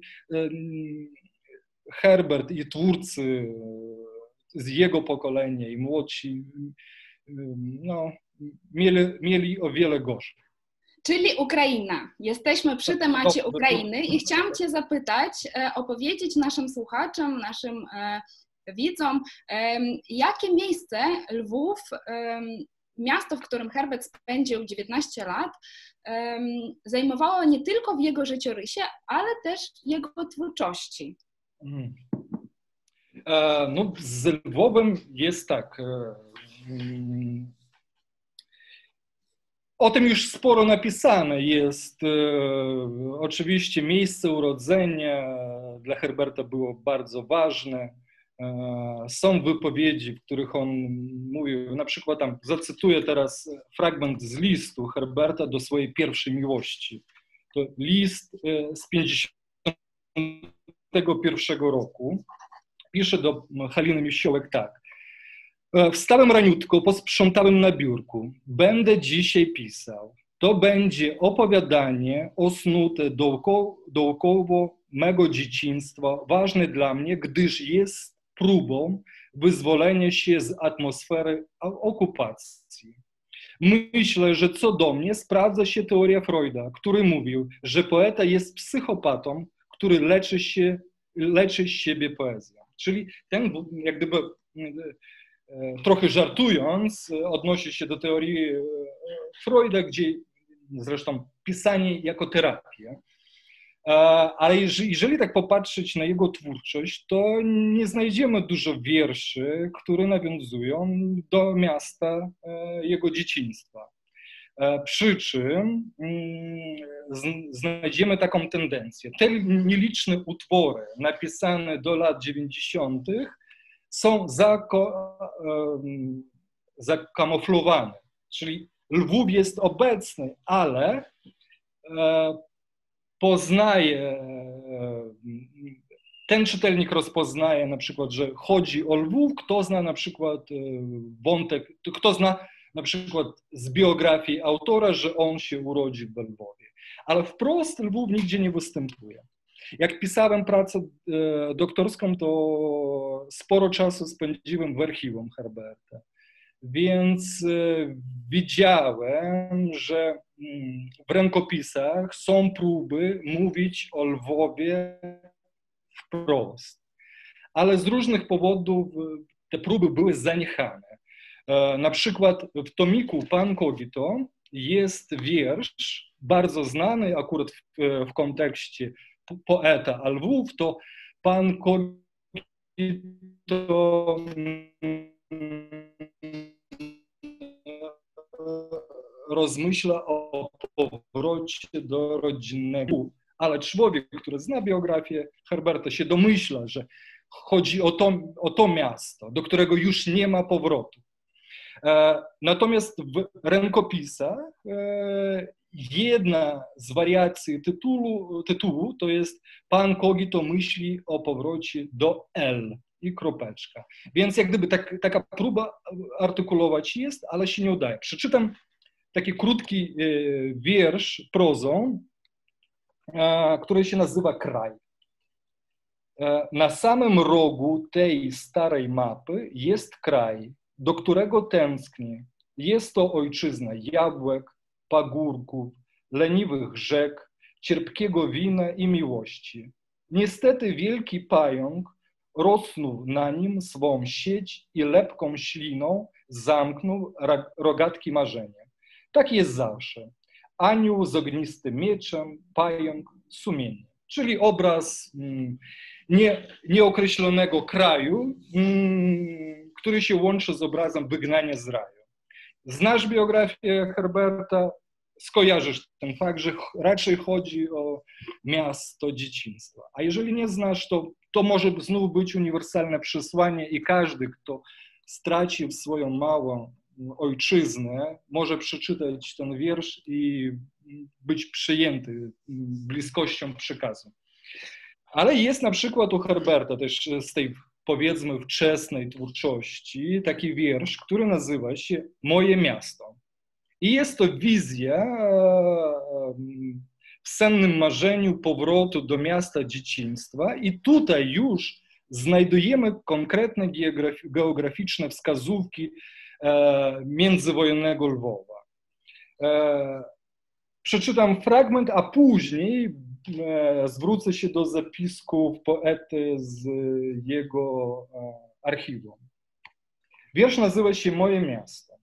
Herbert i twórcy z jego pokolenia i młodsi no, mieli, mieli o wiele gorzej. Czyli Ukraina. Jesteśmy przy temacie Ukrainy i chciałam Cię zapytać, opowiedzieć naszym słuchaczom, naszym widzom, jakie miejsce Lwów, miasto, w którym Herbert spędził dziewiętnaście lat, zajmowało nie tylko w jego życiorysie, ale też w jego twórczości. No, z Lwowem jest tak. O tym już sporo napisane jest. Oczywiście miejsce urodzenia dla Herberta było bardzo ważne. Są wypowiedzi, w których on mówił, na przykład tam, zacytuję teraz fragment z listu Herberta do swojej pierwszej miłości. To list z pięćdziesiątego pierwszego roku. Pisze do Haliny Misiołek tak. Wstałem raniutko, posprzątałem na biurku. Będę dzisiaj pisał. To będzie opowiadanie osnute dookoło, dookoło mego dzieciństwa, ważne dla mnie, gdyż jest próbą wyzwolenia się z atmosfery okupacji. Myślę, że co do mnie sprawdza się teoria Freuda, który mówił, że poeta jest psychopatą, który leczy się, leczy z siebie poezją. Czyli ten, jak gdyby trochę żartując, odnosi się do teorii Freuda, gdzie zresztą pisanie jako terapia. Ale jeżeli, jeżeli tak popatrzeć na jego twórczość, to nie znajdziemy dużo wierszy, które nawiązują do miasta jego dzieciństwa. Przy czym znajdziemy taką tendencję. Te nieliczne utwory napisane do lat dziewięćdziesiątych są zakamuflowane, czyli Lwów jest obecny, ale poznaje, ten czytelnik rozpoznaje na przykład, że chodzi o Lwów, kto zna na przykład wątek, kto zna na przykład z biografii autora, że on się urodził w Lwowie, ale wprost Lwów nigdzie nie występuje. Jak pisałem pracę doktorską, to sporo czasu spędziłem w archiwum Herberta, więc widziałem, że w rękopisach są próby mówić o Lwowie wprost, ale z różnych powodów te próby były zaniechane. Na przykład w tomiku Pan Kogito jest wiersz bardzo znany akurat w, w kontekście poeta, a Lwów to Pan Kogito rozmyśla o powrocie do rodzinnego, ale człowiek, który zna biografię Herberta, się domyśla, że chodzi o to, o to miasto, do którego już nie ma powrotu. Natomiast w rękopisach jedna z wariacji tytułu, tytułu to jest Pan Kogito myśli o powrocie do L i kropeczka. Więc jak gdyby tak, taka próba artykulować jest, ale się nie udaje. Przeczytam taki krótki wiersz prozą, który się nazywa Kraj. Na samym rogu tej starej mapy jest kraj, do którego tęsknię. Jest to ojczyzna jabłek, pagórków, leniwych rzek, cierpkiego wina i miłości. Niestety wielki pająk rosnął na nim swą sieć i lepką śliną zamknął rogatki marzenia. Tak jest zawsze. Anioł z ognistym mieczem, pająk sumienie. Czyli obraz mm, nie, nieokreślonego kraju, mm, który się łączy z obrazem wygnania z raju. Znasz biografię Herberta, skojarzysz ten fakt, że raczej chodzi o miasto dzieciństwa. A jeżeli nie znasz, to, to może znów być uniwersalne przesłanie i każdy, kto stracił swoją małą ojczyznę, może przeczytać ten wiersz i być przyjęty bliskością przekazu. Ale jest na przykład u Herberta też z tej, powiedzmy, wczesnej twórczości taki wiersz, który nazywa się Moje miasto. I jest to wizja w sennym marzeniu powrotu do miasta dzieciństwa i tutaj już znajdujemy konkretne geograficzne wskazówki międzywojennego Lwowa. Przeczytam fragment, a później zwrócę się do zapisków poety z jego archiwum. Wiersz nazywa się Moje miasto.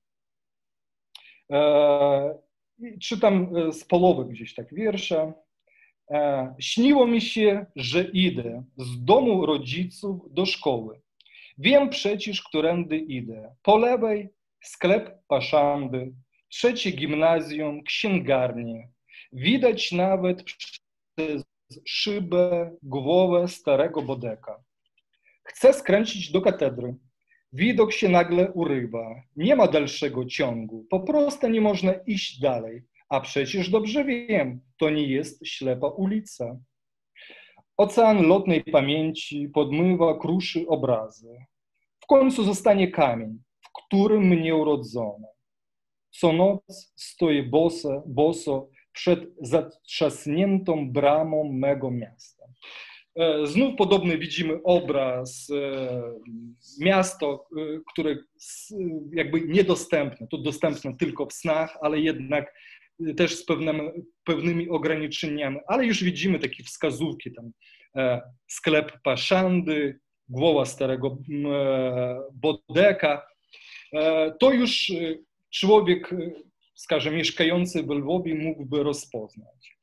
Czytam z połowy gdzieś tak wiersza. Śniło mi się, że idę z domu rodziców do szkoły. Wiem przecież, którędy idę. Po lewej sklep Paszandy, trzecie gimnazjum, księgarnię. Widać nawet przez szybę głowę starego Bodeka. Chcę skręcić do katedry. Widok się nagle urywa. Nie ma dalszego ciągu. Po prostu nie można iść dalej. A przecież dobrze wiem, to nie jest ślepa ulica. Ocean lotnej pamięci podmywa, kruszy obrazy. W końcu zostanie kamień, w którym mnie urodzono. Co noc stoję boso, boso przed zatrzasniętą bramą mego miasta. Znów podobny widzimy obraz, miasto, które jakby niedostępne, to dostępne tylko w snach, ale jednak też z pewnymi, pewnymi ograniczeniami, ale już widzimy takie wskazówki, tam sklep Paszandy, głowa starego Bodeka. To już człowiek, skaże, mieszkający w Lwowie mógłby rozpoznać.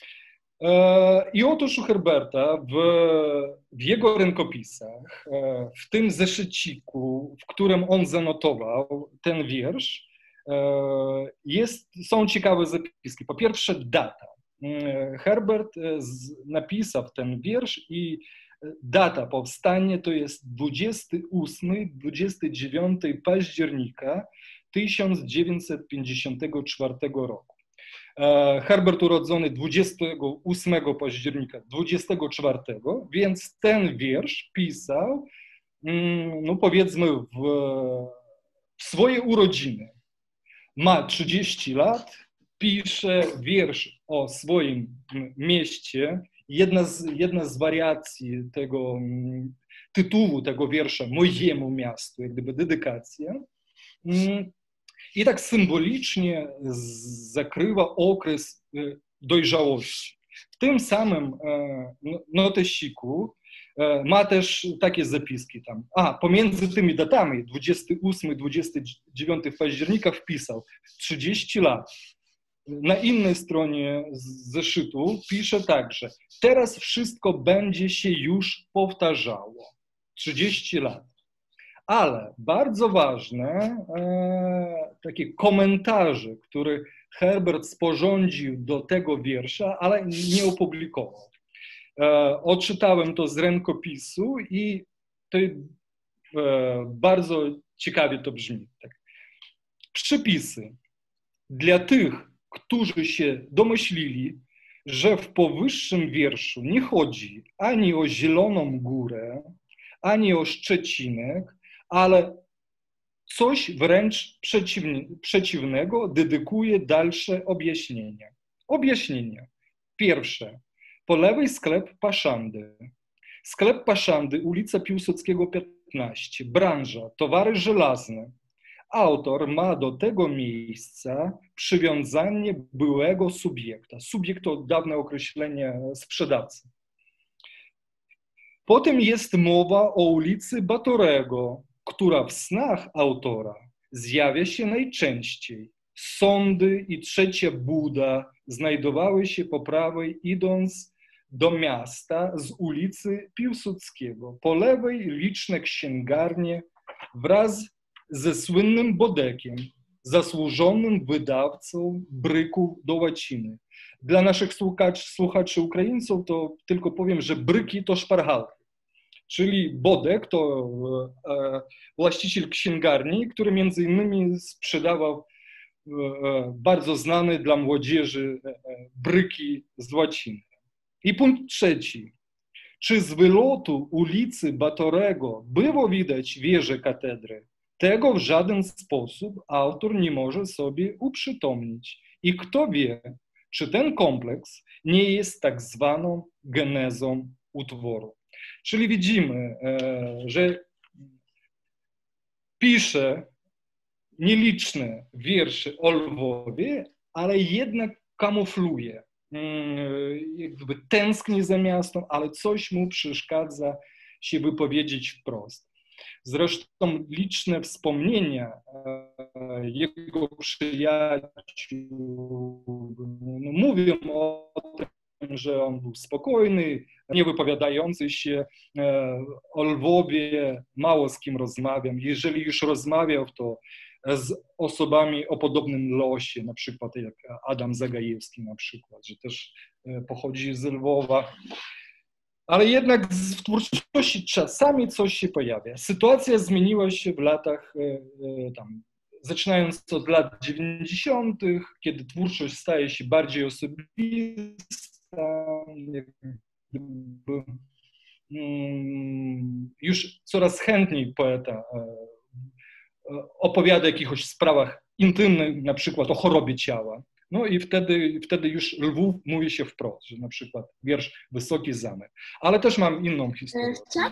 I otóż u Herberta w, w jego rękopisach, w tym zeszyciku, w którym on zanotował ten wiersz, jest, są ciekawe zapiski. Po pierwsze data. Herbert napisał ten wiersz i data powstania to jest dwudziestego ósmego do dwudziestego dziewiątego października tysiąc dziewięćset pięćdziesiątego czwartego roku. Herbert urodzony dwudziestego ósmego października dwudziestego czwartego, więc ten wiersz pisał, no powiedzmy, w, w swoje urodziny. Ma trzydzieści lat, pisze wiersz o swoim mieście. Jedna z, jedna z wariacji tego tytułu tego wiersza, Mojemu miastu, jak gdyby dedykacja. I tak symbolicznie zakrywa okres dojrzałości. W tym samym notesiku ma też takie zapiski tam. A, pomiędzy tymi datami, dwudziestego ósmego do dwudziestego dziewiątego października wpisał trzydzieści lat. Na innej stronie zeszytu pisze także, teraz wszystko będzie się już powtarzało. trzydzieści lat. Ale bardzo ważne e, takie komentarze, które Herbert sporządził do tego wiersza, ale nie opublikował. E, odczytałem to z rękopisu i to e, bardzo ciekawie to brzmi. Tak. Przepisy. Dla tych, którzy się domyślili, że w powyższym wierszu nie chodzi ani o Zieloną Górę, ani o Szczecinek, ale coś wręcz przeciwnego, dedykuję dalsze objaśnienia. Objaśnienia. Pierwsze. Po lewej sklep Paszandy. Sklep Paszandy, ulica Piłsudskiego piętnaście. Branża, towary żelazne. Autor ma do tego miejsca przywiązanie byłego subiekta. Subiekt to dawne określenie sprzedawcy. Potem jest mowa o ulicy Batorego, która w snach autora zjawia się najczęściej. Sądy i trzecia buda znajdowały się po prawej, idąc do miasta z ulicy Piłsudskiego. Po lewej liczne księgarnie wraz ze słynnym Bodekiem, zasłużonym wydawcą bryków do łaciny. Dla naszych słuchaczy, słuchaczy Ukraińców to tylko powiem, że bryki to szpargalki. Czyli Bodek to e, właściciel księgarni, który między innymi sprzedawał e, bardzo znane dla młodzieży e, bryki z łaciny. I punkt trzeci. Czy z wylotu ulicy Batorego było widać wieżę katedry? Tego w żaden sposób autor nie może sobie uprzytomnić. I kto wie, czy ten kompleks nie jest tak zwaną genezą utworu. Czyli widzimy, że pisze nieliczne wiersze o Lwowie, ale jednak kamufluje. Jakby tęskni za miastem, ale coś mu przeszkadza się wypowiedzieć wprost. Zresztą liczne wspomnienia jego przyjaciół no, mówią o tym, że on był spokojny, nie wypowiadający się o Lwowie, mało z kim rozmawiał. Jeżeli już rozmawiał, to z osobami o podobnym losie, na przykład jak Adam Zagajewski na przykład, że też pochodzi z Lwowa. Ale jednak w twórczości czasami coś się pojawia. Sytuacja zmieniła się w latach, tam, zaczynając od lat dziewięćdziesiątych, kiedy twórczość staje się bardziej osobista, już coraz chętniej poeta opowiada o jakichś sprawach intymnych, na przykład o chorobie ciała. No i wtedy, wtedy już Lwów mówi się wprost, że na przykład wiersz Wysoki Zamek. Ale też mam inną historię. Chciałam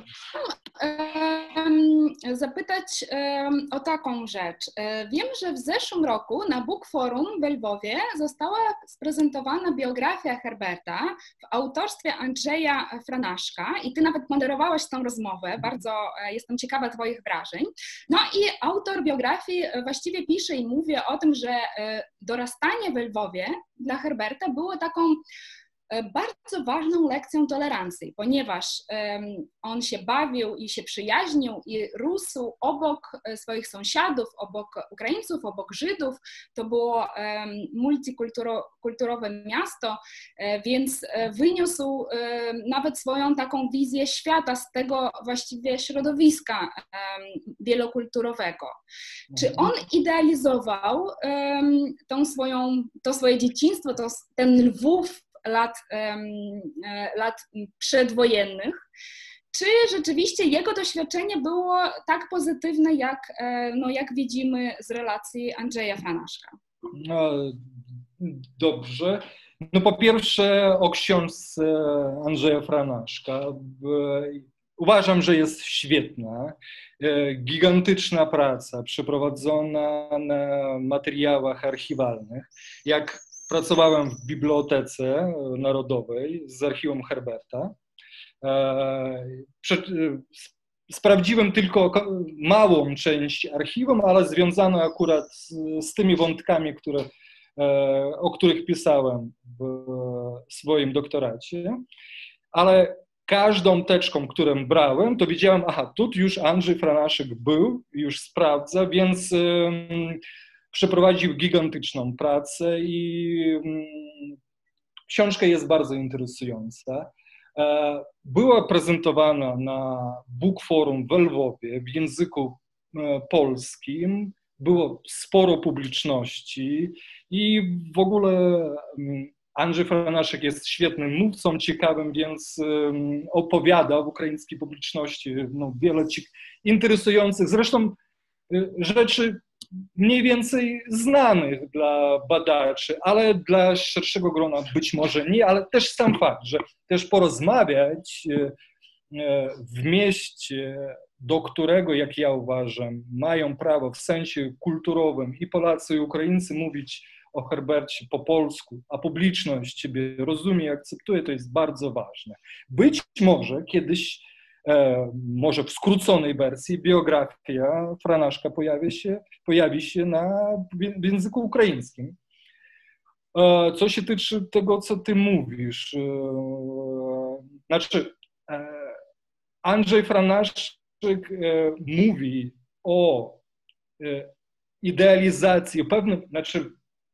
um, zapytać um, o taką rzecz. Wiem, że w zeszłym roku na Book Forum w Lwowie została sprezentowana biografia Herberta w autorstwie Andrzeja Franaszka i ty nawet moderowałaś tę rozmowę. Bardzo jestem ciekawa twoich wrażeń. No i autor biografii właściwie pisze i mówi o tym, że dorastanie w Lwowie dla Herberta było taką bardzo ważną lekcją tolerancji, ponieważ um, on się bawił i się przyjaźnił i rósł obok swoich sąsiadów, obok Ukraińców, obok Żydów. To było um, multikulturowe miasto, um, więc wyniósł um, nawet swoją taką wizję świata z tego właściwie środowiska um, wielokulturowego. Czy on idealizował um, tą swoją, to swoje dzieciństwo, to, ten Lwów Lat, lat przedwojennych, czy rzeczywiście jego doświadczenie było tak pozytywne, jak, no, jak widzimy z relacji Andrzeja Franaszka? No, dobrze. No po pierwsze o książce Andrzeja Franaszka. Uważam, że jest świetna, gigantyczna praca przeprowadzona na materiałach archiwalnych. Jak pracowałem w Bibliotece Narodowej z archiwum Herberta. Sprawdziłem tylko małą część archiwum, ale związaną akurat z, z tymi wątkami, które, o których pisałem w swoim doktoracie. Ale każdą teczką, którą brałem, to widziałem, aha, tu już Andrzej Franaszek był, już sprawdza, więc przeprowadził gigantyczną pracę i książka jest bardzo interesująca. Była prezentowana na Book Forum w Lwowie w języku polskim było sporo publiczności i w ogóle Andrzej Franaszek jest świetnym mówcą, ciekawym, więc opowiada w ukraińskiej publiczności no, wiele interesujących, zresztą rzeczy mniej więcej znanych dla badaczy, ale dla szerszego grona być może nie, ale też sam fakt, że też porozmawiać w mieście, do którego, jak ja uważam, mają prawo w sensie kulturowym i Polacy, i Ukraińcy mówić o Herbercie po polsku, a publiczność ciebie rozumie i akceptuje, to jest bardzo ważne. Być może kiedyś, e, może w skróconej wersji, biografia Franaszka pojawi się, pojawi się na, w języku ukraińskim. E, co się tyczy tego, co ty mówisz, e, znaczy e, Andrzej Franaszek e, mówi o e, idealizacji, pewnym, znaczy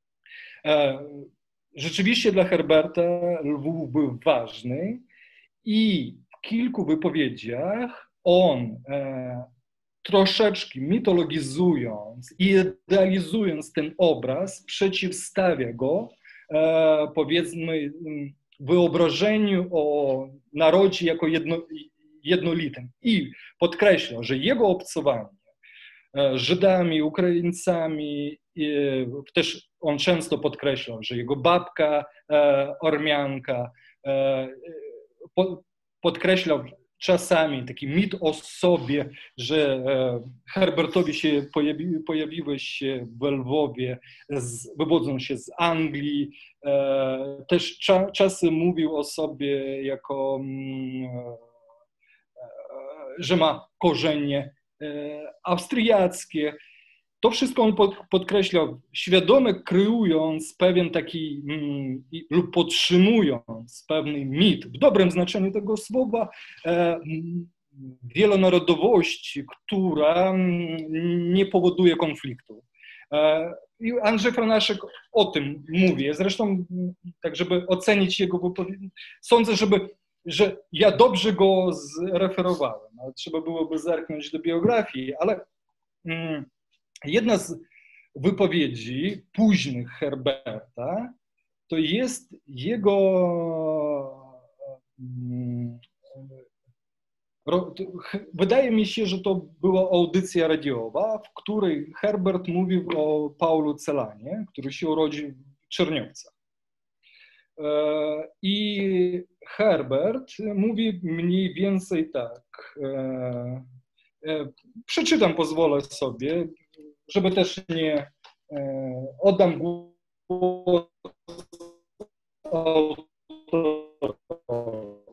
rzeczywiście dla Herberta Lwów był ważny i w kilku wypowiedziach on e, troszeczkę mitologizując i idealizując ten obraz, przeciwstawia go e, powiedzmy wyobrażeniu o narodzie jako jedno, jednolitym i podkreśla, że jego obcowanie Żydami, Ukraińcami, i też on często podkreślał, że jego babka e, Ormianka, e, po, podkreślał czasami taki mit o sobie, że e, Herbertowi się pojawi, pojawiły się w Lwowie, z, wywodzą się z Anglii, e, też cza, czasem mówił o sobie jako, mm, e, że ma korzenie austriackie. To wszystko on pod, podkreślał, świadomie kreując pewien taki mm, lub podtrzymując pewny mit, w dobrym znaczeniu tego słowa, e, wielonarodowości, która nie powoduje konfliktu. E, I Andrzej Franaszek o tym mówi. Zresztą, tak żeby ocenić jego wypowiedź, sądzę, żeby że ja dobrze go zreferowałem, ale trzeba byłoby zerknąć do biografii, ale mm, jedna z wypowiedzi późnych Herberta to jest jego mm, ro, wydaje mi się, że to była audycja radiowa, w której Herbert mówił o Paulu Celanie, który się urodził w Czerniowcach. I Herbert mówi mniej więcej tak, przeczytam, pozwolę sobie, żeby też nie oddam głos autorowi.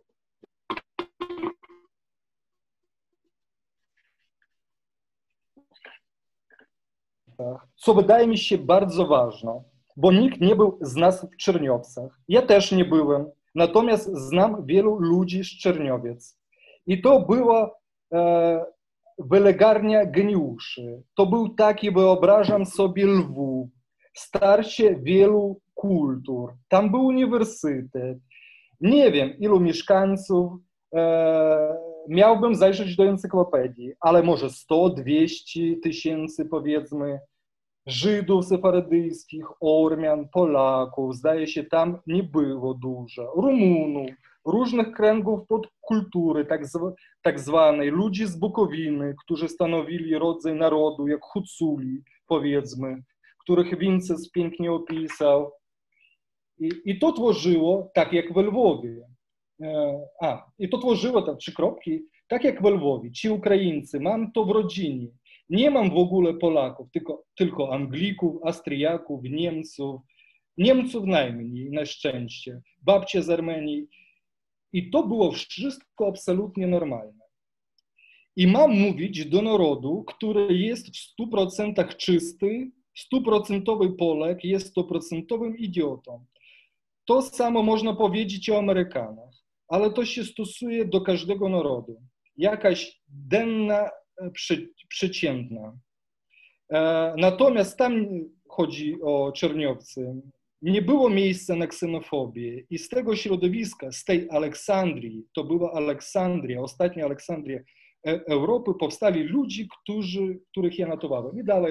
Co wydaje mi się bardzo ważne, bo nikt nie był z nas w Czerniowcach. Ja też nie byłem, natomiast znam wielu ludzi z Czerniowiec. I to była e, wylegarnia geniuszy. To był taki, wyobrażam sobie, Lwów, starcie wielu kultur. Tam był uniwersytet. Nie wiem, ilu mieszkańców. E, miałbym zajrzeć do encyklopedii, ale może sto dwieście tysięcy, powiedzmy, Żydów sefarydyjskich, Ormian, Polaków, zdaje się, tam nie było dużo, Rumunów, różnych kręgów podkultury, tak, zw tak zwanej, ludzi z Bukowiny, którzy stanowili rodzaj narodu, jak Huculi, powiedzmy, których Winces pięknie opisał. I, i to tworzyło, tak jak we Lwowie, e, a, i to tworzyło, tam trzy kropki, tak jak we Lwowie, ci Ukraińcy, mam to w rodzinie. Nie mam w ogóle Polaków, tylko, tylko Anglików, Austriaków, Niemców, Niemców najmniej, na szczęście, babcie z Armenii. I to było wszystko absolutnie normalne. I mam mówić do narodu, który jest w stu procentach czysty, stuprocentowy Polak jest stuprocentowym idiotą. To samo można powiedzieć o Amerykanach, ale to się stosuje do każdego narodu. Jakaś denna Przy, przeciętna. E, natomiast tam chodzi o Czerniowcy. Nie było miejsca na ksenofobię i z tego środowiska, z tej Aleksandrii, to była Aleksandria, ostatnia Aleksandria e, Europy, powstali ludzie, którzy, których ja notowałem. I dalej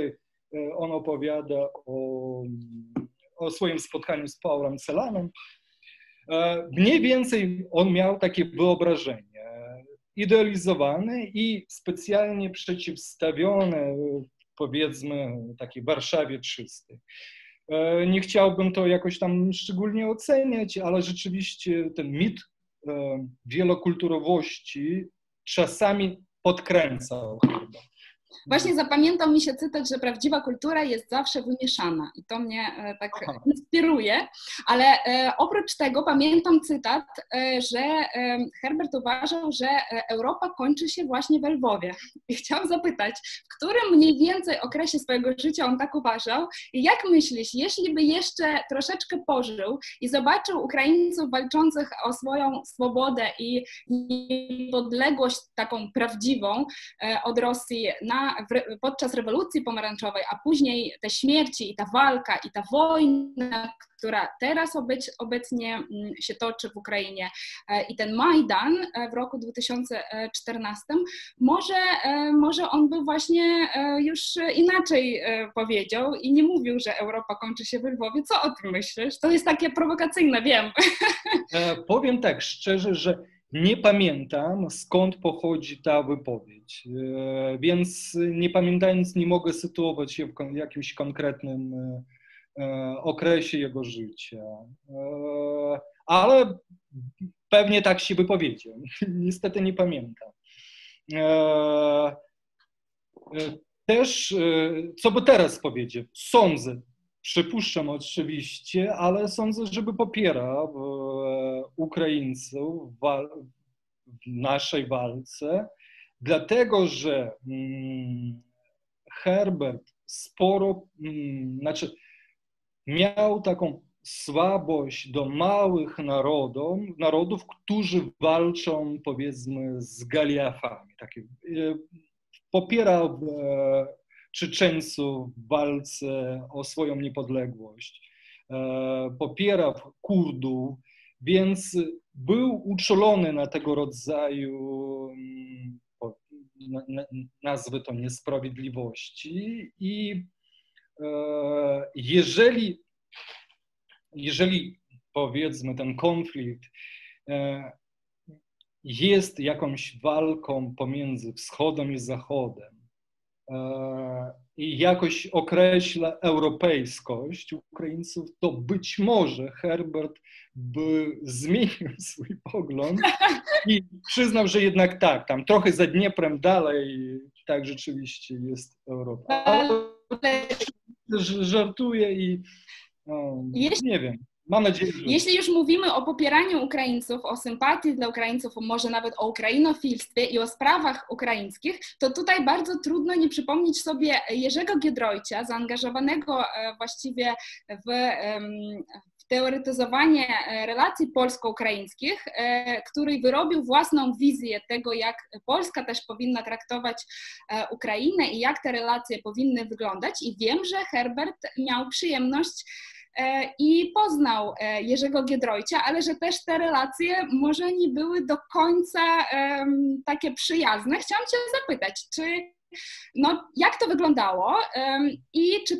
on opowiada o, o swoim spotkaniu z Paulem Celanem. Mniej więcej on miał takie wyobrażenie idealizowane i specjalnie przeciwstawione, powiedzmy, takiej Warszawie czystej. Nie chciałbym to jakoś tam szczególnie oceniać, ale rzeczywiście ten mit wielokulturowości czasami podkręcał chyba. Właśnie zapamiętał mi się cytat, że prawdziwa kultura jest zawsze wymieszana i to mnie e, tak Aha. inspiruje, ale e, oprócz tego pamiętam cytat, e, że e, Herbert uważał, że Europa kończy się właśnie we Lwowie i chciałam zapytać, w którym mniej więcej okresie swojego życia on tak uważał i jak myślisz, jeśli by jeszcze troszeczkę pożył i zobaczył Ukraińców walczących o swoją swobodę i niepodległość taką prawdziwą e, od Rosji na podczas rewolucji pomarańczowej, a później te śmierci i ta walka i ta wojna, która teraz obec, obecnie się toczy w Ukrainie i ten Majdan w roku dwa tysiące czternastym, może, może on by właśnie już inaczej powiedział i nie mówił, że Europa kończy się we Lwowie. Co o tym myślisz? To jest takie prowokacyjne, wiem. E, powiem tak szczerze, że nie pamiętam, skąd pochodzi ta wypowiedź, więc nie pamiętając nie mogę sytuować się w jakimś konkretnym okresie jego życia. Ale pewnie tak się wypowiedział. Niestety nie pamiętam. Też, co by teraz powiedział, sądzę, przypuszczam oczywiście, ale sądzę, żeby popierał Ukraińców w naszej walce, dlatego że Herbert sporo, znaczy miał taką słabość do małych narodów, narodów, którzy walczą, powiedzmy, z Goliafami. Takie, popierał Czeczeńców w walce o swoją niepodległość, popierał Kurdów, więc był uczulony na tego rodzaju, nazwę to, niesprawiedliwości i jeżeli, jeżeli powiedzmy ten konflikt jest jakąś walką pomiędzy wschodem i zachodem, i jakoś określa europejskość Ukraińców, to być może Herbert by zmienił swój pogląd i przyznał, że jednak tak, tam trochę za Dnieprem dalej tak rzeczywiście jest Europa. Ale żartuję i no, nie wiem. Mam nadzieję, że... Jeśli już mówimy o popieraniu Ukraińców, o sympatii dla Ukraińców, może nawet o ukrainofilstwie i o sprawach ukraińskich, to tutaj bardzo trudno nie przypomnieć sobie Jerzego Giedroycia, zaangażowanego właściwie w, w teoretyzowanie relacji polsko-ukraińskich, który wyrobił własną wizję tego, jak Polska też powinna traktować Ukrainę i jak te relacje powinny wyglądać. I wiem, że Herbert miał przyjemność i poznał Jerzego Giedroycia, ale że też te relacje może nie były do końca um, takie przyjazne. Chciałam Cię zapytać, czy, no, jak to wyglądało um, i czy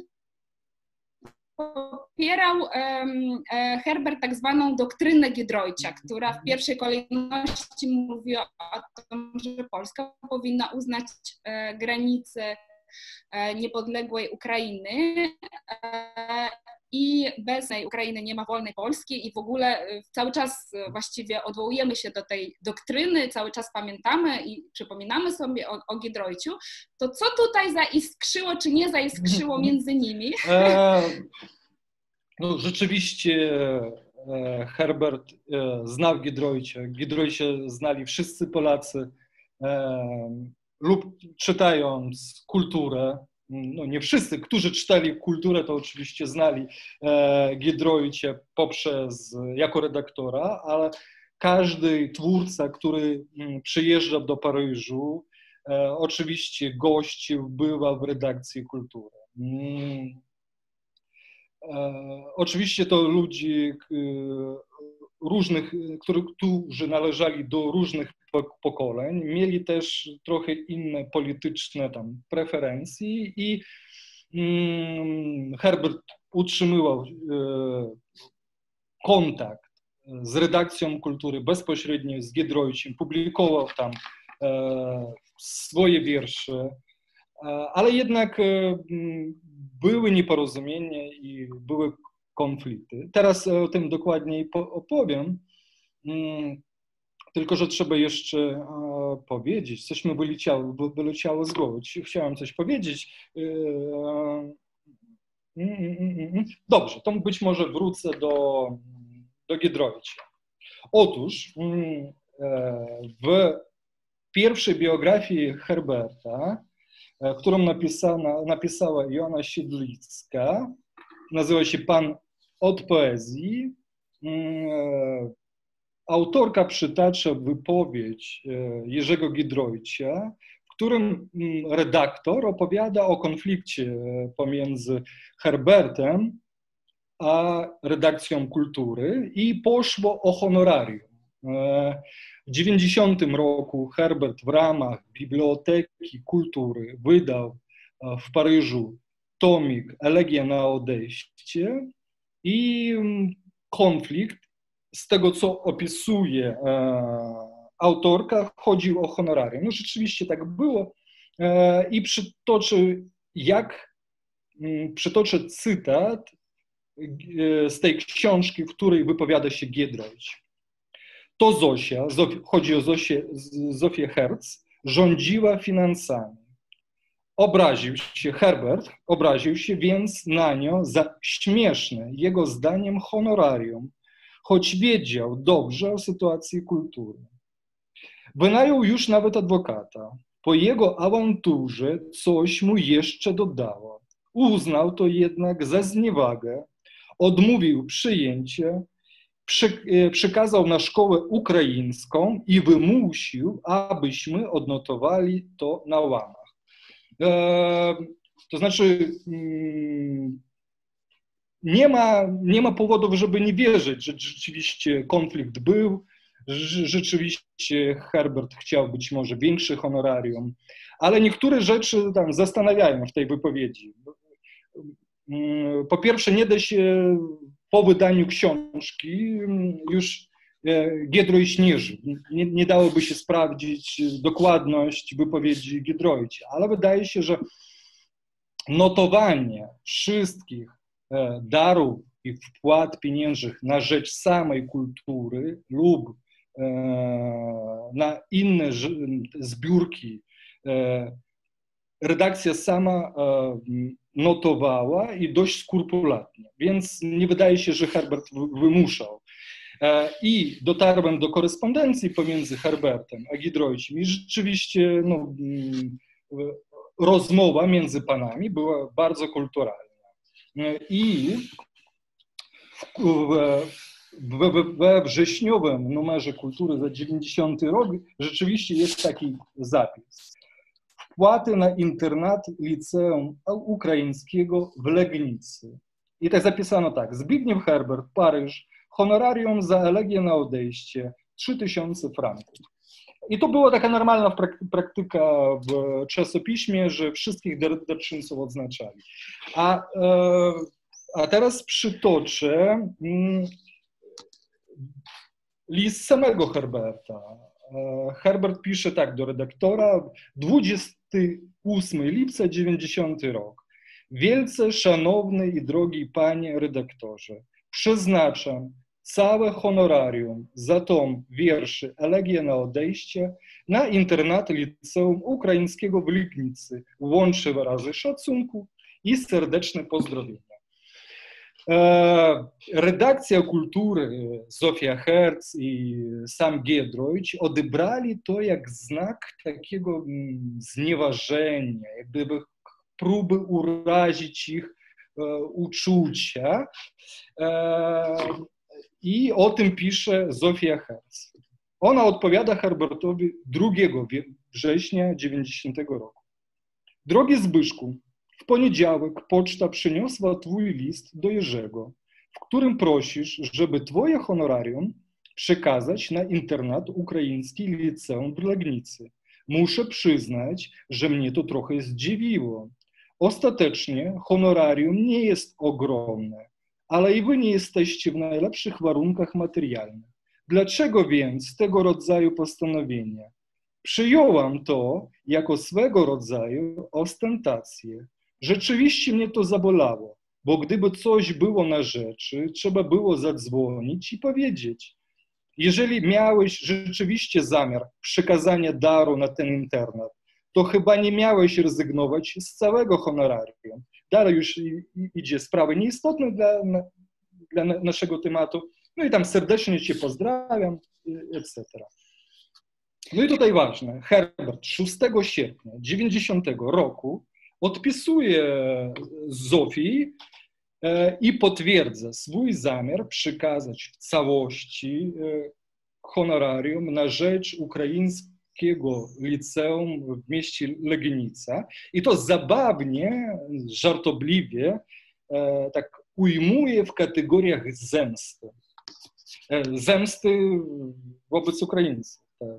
popierał um, Herbert tak zwaną doktrynę Giedroycia, która w pierwszej kolejności mówiła o tym, że Polska powinna uznać e, granice e, niepodległej Ukrainy, e, i bez tej Ukrainy nie ma wolnej Polski i w ogóle cały czas właściwie odwołujemy się do tej doktryny, cały czas pamiętamy i przypominamy sobie o, o Giedroyciu, to co tutaj zaiskrzyło, czy nie zaiskrzyło między nimi? E, no rzeczywiście e, Herbert e, znał Giedroycia, Giedroycia znali wszyscy Polacy e, lub czytając kulturę. No nie wszyscy, którzy czytali kulturę, to oczywiście znali e, Giedroycia poprzez, jako redaktora, ale każdy twórca, który m, przyjeżdżał do Paryżu, e, oczywiście gościł, bywał w redakcji kultury. Mm. E, oczywiście to ludzi e, różnych, którzy, którzy należeli do różnych pokoleń, mieli też trochę inne polityczne tam preferencje i Herbert utrzymywał kontakt z redakcją kultury bezpośrednio z Giedroyciem, publikował tam swoje wiersze, ale jednak były nieporozumienia i były konflikty. Teraz o tym dokładniej opowiem, tylko że trzeba jeszcze powiedzieć, coś mi wyleciało, wyleciało z głowy. Chciałem coś powiedzieć. Dobrze, to być może wrócę do, do Giedroycia. Otóż w pierwszej biografii Herberta, którą napisana, napisała Joanna Siedlicka, nazywa się Pan od poezji, autorka przytacza wypowiedź Jerzego Giedroycia, w którym redaktor opowiada o konflikcie pomiędzy Herbertem a redakcją kultury i poszło o honorarium. W dziewięćdziesiątym roku Herbert w ramach Biblioteki Kultury wydał w Paryżu tomik Elegia na odejście i konflikt, z tego co opisuje autorka, chodził o honorarium. No rzeczywiście tak było i przytoczę, jak, przytoczę cytat z tej książki, w której wypowiada się Giedroyć. To Zosia, chodzi o Zosię, Zofię Herz, rządziła finansami. Obraził się Herbert, obraził się więc na nią za śmieszne, jego zdaniem, honorarium, choć wiedział dobrze o sytuacji kultury. Wynajął już nawet adwokata. Po jego awanturze coś mu jeszcze dodało. Uznał to jednak za zniewagę, odmówił przyjęcia, przy, przykazał na szkołę ukraińską i wymusił, abyśmy odnotowali to na łamach. E, to znaczy nie ma, nie ma powodów, żeby nie wierzyć, że rzeczywiście konflikt był, że rzeczywiście Herbert chciał być może większy honorarium, ale niektóre rzeczy tam zastanawiają w tej wypowiedzi. Po pierwsze, nie da się po wydaniu książki już Giedroyć nie żył. Nie, nie dałoby się sprawdzić dokładność wypowiedzi Giedroycia, ale wydaje się, że notowanie wszystkich darów i wpłat pieniężnych na rzecz samej kultury lub na inne zbiórki redakcja sama notowała i dość skrupulatnie, więc nie wydaje się, że Herbert wymuszał. I dotarłem do korespondencji pomiędzy Herbertem a Giedroyciem i rzeczywiście no, rozmowa między panami była bardzo kulturalna. I we, we wrześniowym numerze Kultury za dziewięćdziesiąty rok rzeczywiście jest taki zapis. Wpłaty na internat Liceum Ukraińskiego w Legnicy. I tak zapisano tak. Zbigniew Herbert, Paryż, honorarium za elegię na odejście trzy tysiące franków. I to była taka normalna praktyka w czasopiśmie, że wszystkich darczyńców odznaczali. A, a teraz przytoczę list samego Herberta. Herbert pisze tak do redaktora, dwudziestego ósmego lipca dziewięćdziesiąty rok. Wielce szanowny i drogi panie redaktorze, przeznaczam całe honorarium za tom wierszy Elegia na odejście na internat Liceum Ukraińskiego w Legnicy. Łączę wyrazy szacunku i serdeczne pozdrowienia. Redakcja kultury, Zofia Herz i sam Giedroyć odebrali to jak znak takiego znieważenia, jak gdyby próby urazić ich uczucia. I o tym pisze Zofia Herz. Ona odpowiada Herbertowi drugiego września dziewięćdziesiątego roku. Drogi Zbyszku, w poniedziałek poczta przyniosła twój list do Jerzego, w którym prosisz, żeby twoje honorarium przekazać na internat ukraiński Liceum w Legnicy. Muszę przyznać, że mnie to trochę zdziwiło. Ostatecznie honorarium nie jest ogromne, ale i wy nie jesteście w najlepszych warunkach materialnych. Dlaczego więc tego rodzaju postanowienia? Przyjąłam to jako swego rodzaju ostentację. Rzeczywiście mnie to zabolało, bo gdyby coś było na rzeczy, trzeba było zadzwonić i powiedzieć. Jeżeli miałeś rzeczywiście zamiar przekazania daru na ten internat, to chyba nie miałeś rezygnować z całego honorarium. Dalej już idzie sprawy nieistotne dla, dla naszego tematu. No i tam serdecznie Cię pozdrawiam, et cetera. No i tutaj ważne, Herbert szóstego sierpnia dziewięćdziesiątego roku odpisuje Zofii i potwierdza swój zamiar przekazać w całości honorarium na rzecz ukraińskiego liceum w mieście Legnica. I to zabawnie, żartobliwie tak ujmuje w kategoriach zemsty. Zemsty wobec Ukraińców. Tak.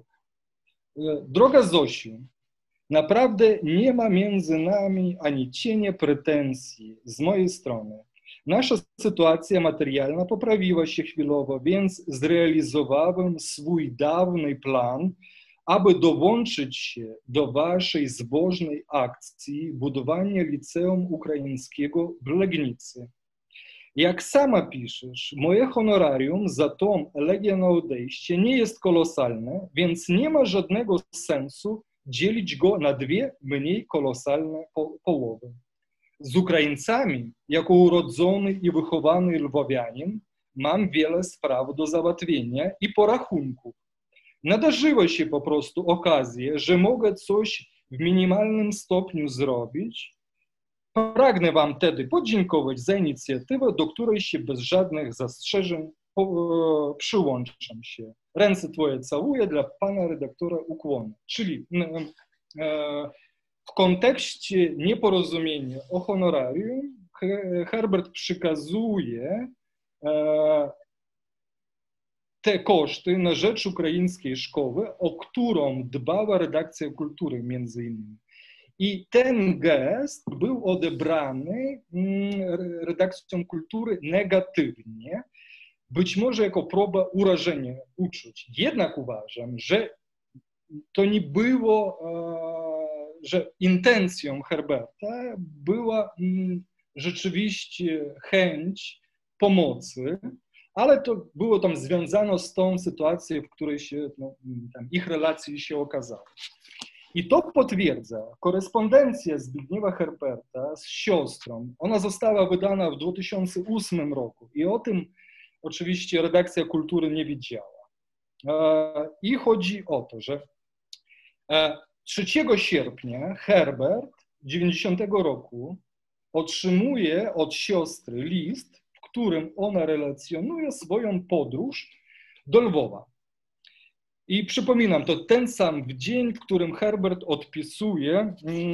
Droga Zosiu, naprawdę nie ma między nami ani cienia pretensji z mojej strony. Nasza sytuacja materialna poprawiła się chwilowo, więc zrealizowałem swój dawny plan, aby dołączyć się do waszej zbożnej akcji budowania liceum ukraińskiego w Legnicy. Jak sama piszesz, moje honorarium za tą elegię na odejście nie jest kolosalne, więc nie ma żadnego sensu dzielić go na dwie mniej kolosalne po połowy. Z Ukraińcami, jako urodzony i wychowany lwowianin, mam wiele spraw do załatwienia i porachunków. Nadarzyła się po prostu okazja, że mogę coś w minimalnym stopniu zrobić. Pragnę wam wtedy podziękować za inicjatywę, do której się bez żadnych zastrzeżeń po, przyłączam się. Ręce twoje całuję, dla pana redaktora ukłony. Czyli e, w kontekście nieporozumienia o honorarium Herbert przekazuje e, te koszty na rzecz ukraińskiej szkoły, o którą dbała redakcja kultury między innymi. I ten gest był odebrany redakcją kultury negatywnie, być może jako próba urażenia uczuć. Jednak uważam, że to nie było, że intencją Herberta była rzeczywiście chęć pomocy, ale to było tam związane z tą sytuacją, w której się, no, tam ich relacje się okazały. I to potwierdza korespondencja Zbigniewa Herberta z siostrą. Ona została wydana w dwa tysiące ósmym roku i o tym oczywiście redakcja kultury nie wiedziała. I chodzi o to, że trzeciego sierpnia Herbert dziewięćdziesiątego roku otrzymuje od siostry list, w którym ona relacjonuje swoją podróż do Lwowa. I przypominam, to ten sam dzień, w którym Herbert odpisuje,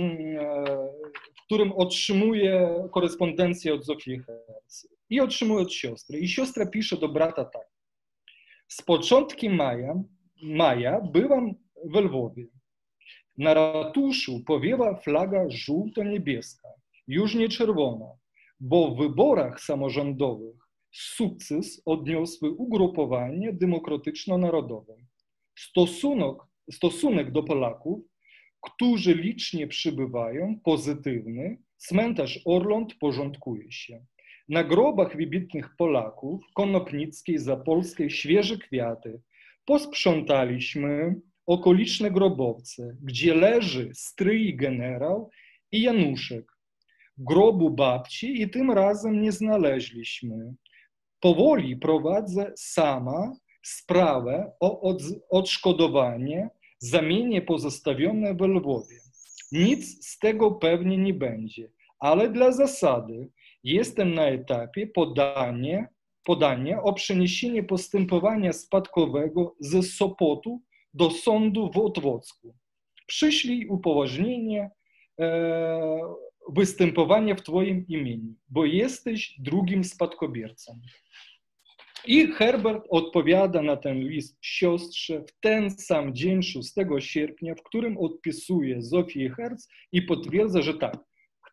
w którym otrzymuje korespondencję od Zofii Herz i otrzymuje od siostry. I siostra pisze do brata tak. Z początkiem maja, maja byłam we Lwowie. Na ratuszu powiewa flaga żółto-niebieska, już nie czerwona, bo w wyborach samorządowych sukces odniosły ugrupowanie demokratyczno-narodowe. Stosunek, stosunek do Polaków, którzy licznie przybywają, pozytywny, cmentarz Orląt porządkuje się. Na grobach wybitnych Polaków, Konopnickiej, Zapolskiej, świeże kwiaty. Posprzątaliśmy okoliczne grobowce, gdzie leży stryj generał i Januszek. Grobu babci i tym razem nie znaleźliśmy. Powoli prowadzę sama sprawę o odszkodowanie za mienie pozostawione w Lwowie. Nic z tego pewnie nie będzie, ale dla zasady jestem na etapie podania, podania o przeniesienie postępowania spadkowego ze Sopotu do sądu w Otwocku. Przyślij upoważnienie e, występowania w twoim imieniu, bo jesteś drugim spadkobiercą. I Herbert odpowiada na ten list siostrze w ten sam dzień, szóstego sierpnia, w którym odpisuje Zofii Herz i potwierdza, że tak,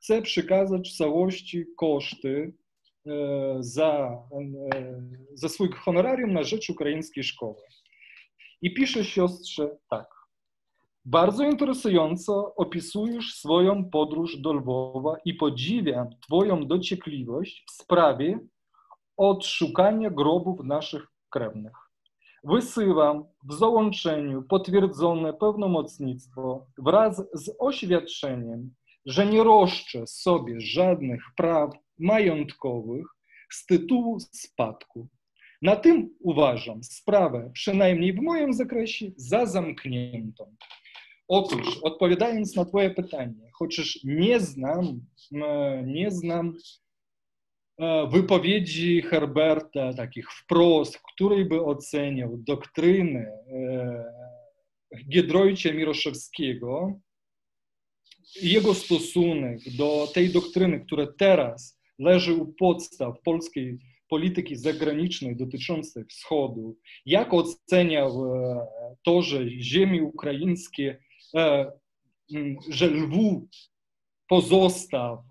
chce przekazać w całości koszty za, za swój honorarium na rzecz ukraińskiej szkoły. I pisze siostrze tak. Bardzo interesująco opisujesz swoją podróż do Lwowa i podziwiam twoją dociekliwość w sprawie odszukania grobów naszych krewnych. Wysyłam w załączeniu potwierdzone pełnomocnictwo wraz z oświadczeniem, że nie roszczę sobie żadnych praw majątkowych z tytułu spadku. Na tym uważam sprawę, przynajmniej w moim zakresie, za zamkniętą. Otóż, odpowiadając na twoje pytanie, chociaż nie znam, nie znam wypowiedzi Herberta takich wprost, w której by oceniał doktryny Giedroycia Miroszewskiego, jego stosunek do tej doktryny, która teraz leży u podstaw polskiej polityki zagranicznej dotyczącej wschodu, jak oceniał to, że ziemie ukraińskie, że Lwów pozostał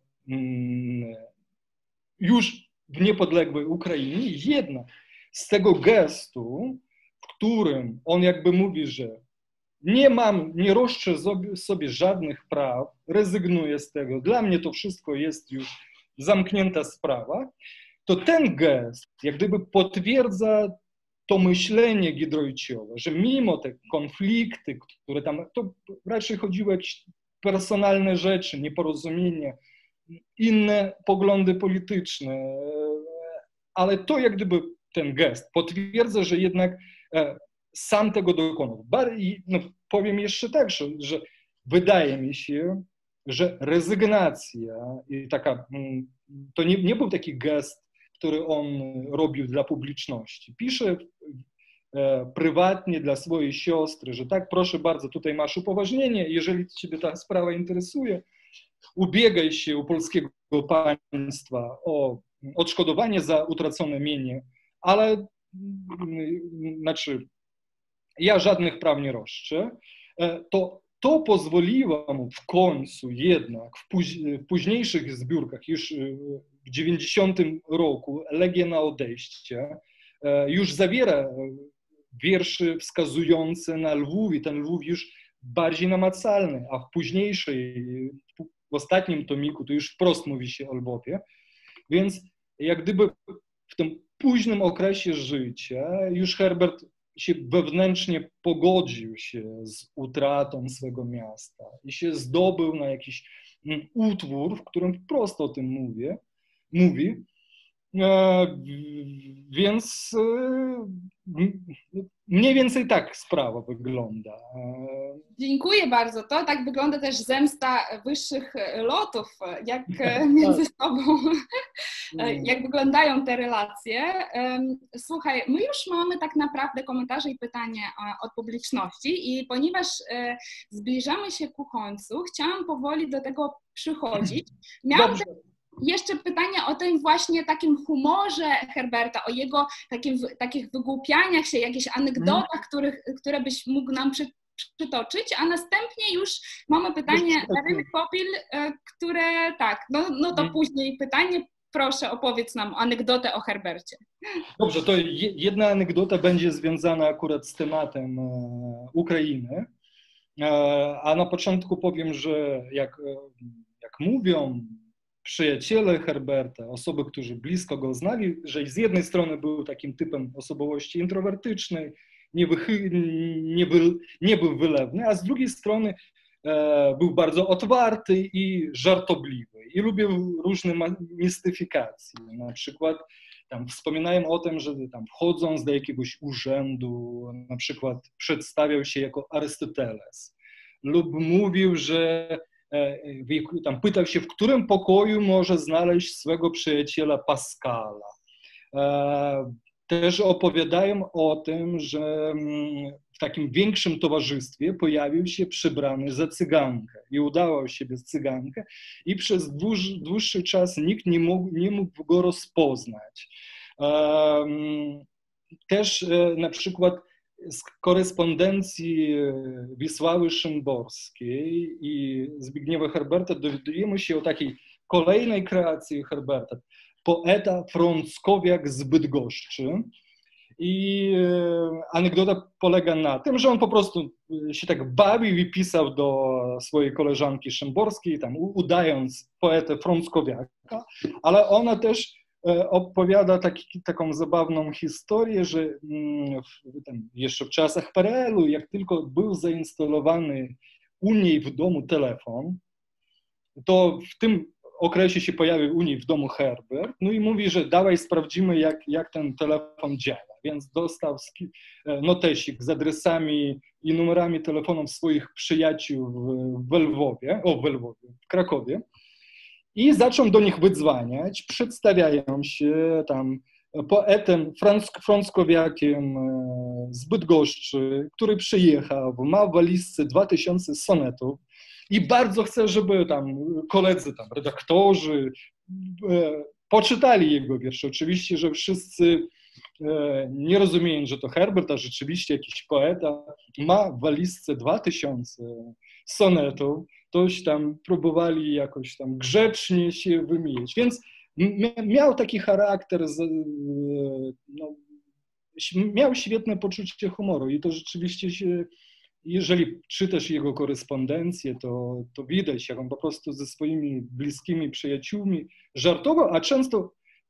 już w niepodległej Ukrainie, jednak z tego gestu, w którym on jakby mówi, że nie mam, nie roszczę sobie, sobie żadnych praw, rezygnuję z tego, dla mnie to wszystko jest już zamknięta sprawa, to ten gest jak gdyby potwierdza to myślenie Giedroyciowe, że mimo te konflikty, które tam, to raczej chodziło o jakieś personalne rzeczy, nieporozumienia, inne poglądy polityczne, ale to jak gdyby ten gest potwierdza, że jednak sam tego dokonał. No, powiem jeszcze tak, że, że wydaje mi się, że rezygnacja i taka, to nie, nie był taki gest, który on robił dla publiczności. Pisze e, prywatnie dla swojej siostry, że tak, proszę bardzo, tutaj masz upoważnienie, jeżeli ciebie ta sprawa interesuje, ubiegaj się u polskiego państwa o odszkodowanie za utracone mienie, ale znaczy ja żadnych praw nie roszczę, e, to to pozwoliło mu w końcu jednak w, póź, w późniejszych zbiórkach, już w dziewięćdziesiątym roku, Elegia na odejście, już zawiera wiersze wskazujące na Lwów i ten Lwów już bardziej namacalny, a w późniejszej, w ostatnim tomiku to już wprost mówi się o Lwowie, więc jak gdyby w tym późnym okresie życia już Herbert się wewnętrznie pogodził się z utratą swego miasta i się zdobył na jakiś utwór, w którym wprost o tym mówię, mówi. E, więc e, mniej więcej tak sprawa wygląda. E, Dziękuję bardzo. To tak wygląda też zemsta wyższych lotów, jak między sobą, jak wyglądają te relacje. Słuchaj, my już mamy tak naprawdę komentarze i pytania od publiczności i ponieważ zbliżamy się ku końcu, chciałam powoli do tego przychodzić. Miałam jeszcze pytania o tym właśnie takim humorze Herberta, o jego takim, takich wygłupianiach się, jakichś anegdotach, których, które byś mógł nam przy, przytoczyć, a następnie już mamy pytanie Daryny Kopil, które tak, no, no to później pytanie, proszę opowiedz nam anegdotę o Herbercie. Dobrze, to jedna anegdota będzie związana akurat z tematem Ukrainy, a na początku powiem, że jak, jak mówią przyjaciele Herberta, osoby, którzy blisko go znali, że z jednej strony był takim typem osobowości introwertycznej, nie, wychy, nie, był, nie był wylewny, a z drugiej strony e, był bardzo otwarty i żartobliwy i lubił różne mistyfikacje. Na przykład tam wspominają o tym, że tam wchodząc do jakiegoś urzędu, na przykład przedstawiał się jako Arystoteles lub mówił, że tam pytał się, w którym pokoju może znaleźć swego przyjaciela Pascala. Też opowiadają o tym, że w takim większym towarzystwie pojawił się przybrany za cygankę i udawał siebie cygankę i przez dłuższy czas nikt nie mógł, nie mógł go rozpoznać. Też na przykład z korespondencji Wisławy Szymborskiej i Zbigniewa Herberta dowiadujemy się o takiej kolejnej kreacji Herberta, poeta Frąckowiak z Bydgoszczy. I anegdota polega na tym, że on po prostu się tak bawił i pisał do swojej koleżanki Szymborskiej, tam udając poetę Frąckowiaka, ale ona też opowiada taki, taką zabawną historię, że w, tam, jeszcze w czasach P R L u, jak tylko był zainstalowany u niej w domu telefon, to w tym okresie się pojawił u niej w domu Herbert, no i mówi, że dawaj sprawdzimy, jak, jak ten telefon działa. Więc dostał notesik z adresami i numerami telefonów swoich przyjaciół w Lwowie, o w Lwowie, w Krakowie i zaczął do nich wydzwaniać, przedstawiają się tam poetem frąckowiakiem z Bydgoszczy, który przyjechał, ma w walizce dwa tysiące sonetów i bardzo chce, żeby tam koledzy, tam redaktorzy poczytali jego wiersze. Oczywiście, że wszyscy nie rozumieją, że to Herbert, a rzeczywiście jakiś poeta ma w walizce dwa tysiące sonetów, toś tam próbowali jakoś tam grzecznie się wymienić. Więc miał taki charakter, no, miał świetne poczucie humoru i to rzeczywiście się, jeżeli czytasz jego korespondencję, to, to widać, jak on po prostu ze swoimi bliskimi przyjaciółmi żartował, a często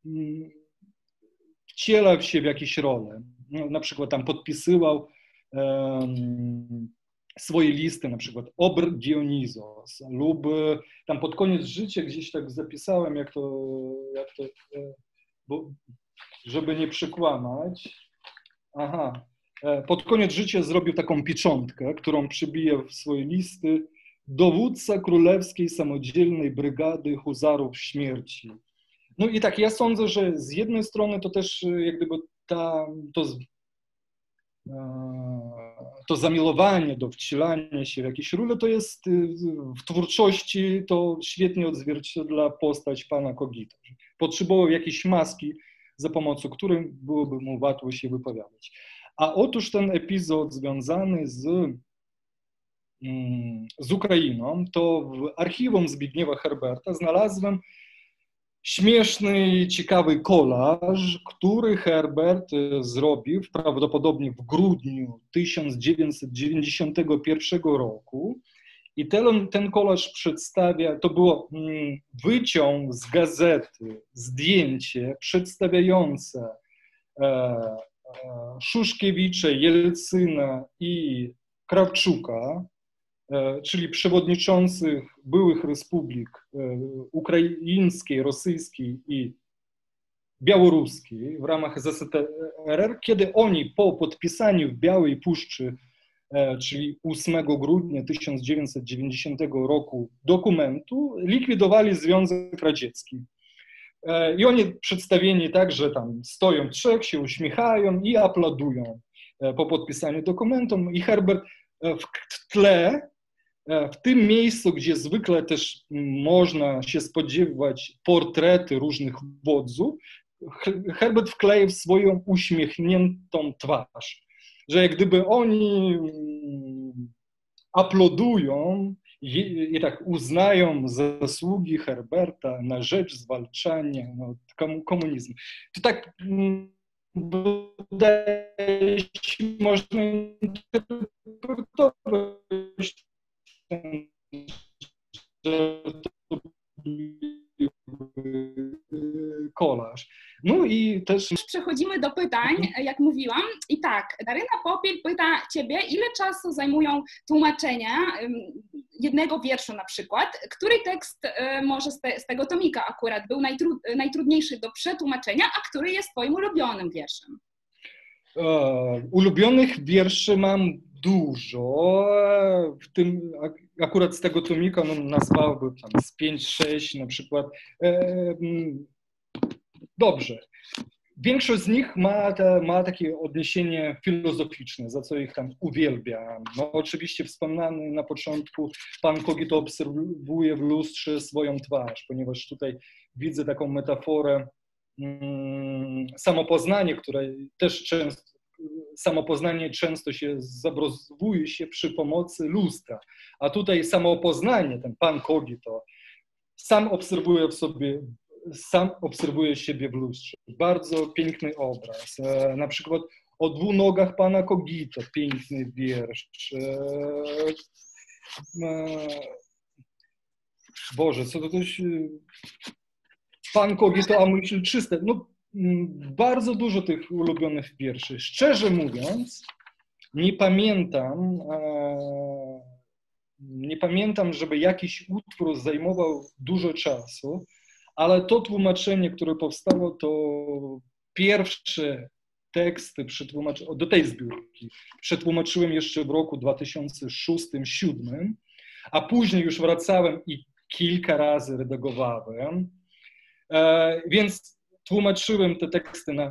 wcielał się w jakieś role. No, na przykład tam podpisywał um, swoje listy, na przykład Obr Dionizos lub tam pod koniec życia gdzieś tak zapisałem, jak to, jak to bo, żeby nie przykłamać. Aha, pod koniec życia zrobił taką pieczątkę, którą przybija w swoje listy: dowódca Królewskiej Samodzielnej Brygady Huzarów Śmierci. No i tak, ja sądzę, że z jednej strony to też jak gdyby ta, to, to zamiłowanie do wcielania się w jakieś role, to jest w twórczości, to świetnie odzwierciedla postać pana Kogita. Potrzebował jakiejś maski, za pomocą której byłoby mu łatwo się wypowiadać. A otóż ten epizod związany z, z Ukrainą, to w archiwum Zbigniewa Herberta znalazłem śmieszny, ciekawy kolaż, który Herbert zrobił prawdopodobnie w grudniu tysiąc dziewięćset dziewięćdziesiątego pierwszego roku. I ten, ten kolaż przedstawia, to było wyciąg z gazety, zdjęcie przedstawiające e, e, Szuszkiewicza, Jelcyna i Krawczuka, czyli przewodniczących byłych republik ukraińskiej, rosyjskiej i białoruskiej w ramach Z S R R, kiedy oni po podpisaniu w Białej Puszczy, czyli ósmego grudnia tysiąc dziewięćset dziewięćdziesiątego roku dokumentu, likwidowali Związek Radziecki. I oni przedstawieni tak, że tam stoją trzech, się uśmiechają i aplaudują po podpisaniu dokumentu. I Herbert w tle, w tym miejscu, gdzie zwykle też można się spodziewać portrety różnych wodzów, Herbert wkleił swoją uśmiechniętą twarz, że jak gdyby oni aplaudują i, i tak uznają zasługi Herberta na rzecz zwalczania no, komunizmu. To tak wydaje się, można interpretować, że to kolaż. No i też... Przechodzimy do pytań, jak mówiłam. I tak, Daryna Popiel pyta Ciebie, ile czasu zajmują tłumaczenia jednego wierszu na przykład? Który tekst może z, te, z tego tomika akurat był najtrud, najtrudniejszy do przetłumaczenia, a który jest Twoim ulubionym wierszem? Uh, ulubionych wierszy mam dużo, w tym akurat z tego tomika no, nazwałbym tam z pięć sześć na przykład. E, dobrze. Większość z nich ma, te, ma takie odniesienie filozoficzne, za co ich tam uwielbiam. No oczywiście wspomniany na początku pan Kogit obserwuje w lustrze swoją twarz, ponieważ tutaj widzę taką metaforę mm, samopoznanie, które też często samopoznanie często się zaobrazuje się przy pomocy lustra, a tutaj samopoznanie, ten pan Kogito, sam obserwuje w sobie, sam obserwuje siebie w lustrze. Bardzo piękny obraz. Na przykład o dwóch nogach pana Kogito, piękny wiersz. Boże, co to coś... Pan Kogito, a myśl czyste. No, bardzo dużo tych ulubionych wierszy. Szczerze mówiąc, nie pamiętam, nie pamiętam, żeby jakiś utwór zajmował dużo czasu, ale to tłumaczenie, które powstało, to pierwsze teksty do tej zbiórki przetłumaczyłem jeszcze w roku dwa tysiące szóstym do dwa tysiące siódmym, a później już wracałem i kilka razy redagowałem, e, więc tłumaczyłem te teksty na,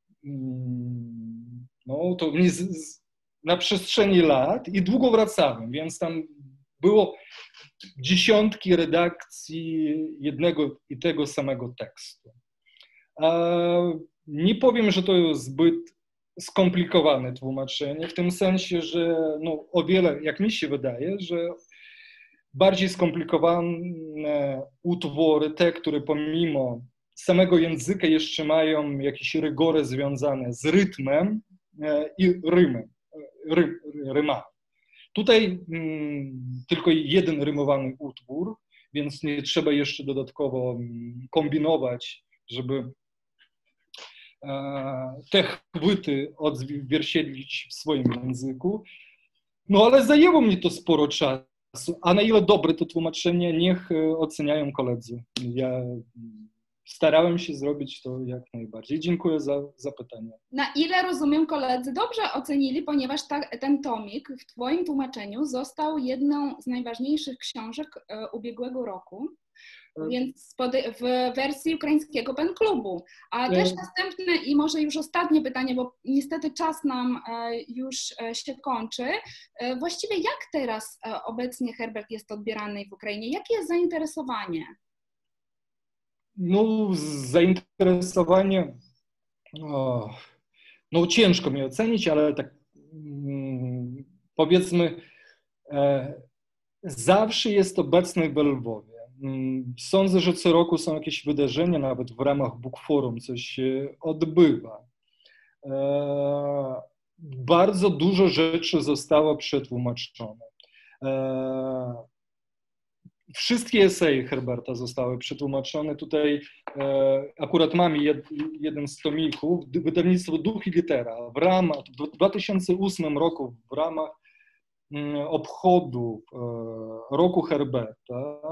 no, to nie z, z, na przestrzeni lat i długo wracałem, więc tam było dziesiątki redakcji jednego i tego samego tekstu. E, nie powiem, że to jest zbyt skomplikowane tłumaczenie, w tym sensie, że no, o wiele, jak mi się wydaje, że bardziej skomplikowane utwory, te, które pomimo samego języka jeszcze mają jakieś rygory związane z rytmem i rymem, ry, rymami. Tutaj mm, tylko jeden rymowany utwór, więc nie trzeba jeszcze dodatkowo kombinować, żeby e, te chwyty odzwierciedlić w swoim języku. No ale zajęło mnie to sporo czasu. A na ile dobre to tłumaczenie, niech oceniają koledzy. Ja starałem się zrobić to jak najbardziej. Dziękuję za zapytanie. Na ile, rozumiem, koledzy dobrze ocenili, ponieważ ta, ten tomik w Twoim tłumaczeniu został jedną z najważniejszych książek ubiegłego roku, więc w wersji ukraińskiego Pen Klubu. A też następne i może już ostatnie pytanie, bo niestety czas nam już się kończy. Właściwie jak teraz obecnie Herbert jest odbierany w Ukrainie? Jakie jest zainteresowanie? No, zainteresowanie, o, no ciężko mi ocenić, ale tak mm, powiedzmy e, zawsze jest obecny w Lwowie. Sądzę, że co roku są jakieś wydarzenia, nawet w ramach Book Forum coś się odbywa. E, bardzo dużo rzeczy zostało przetłumaczone. E, wszystkie eseje Herberta zostały przetłumaczone. Tutaj e, akurat mamy jed, jeden z tomików, wydawnictwo Duch i Litera. W ramach, w dwa tysiące ósmym roku w ramach m, obchodu e, roku Herberta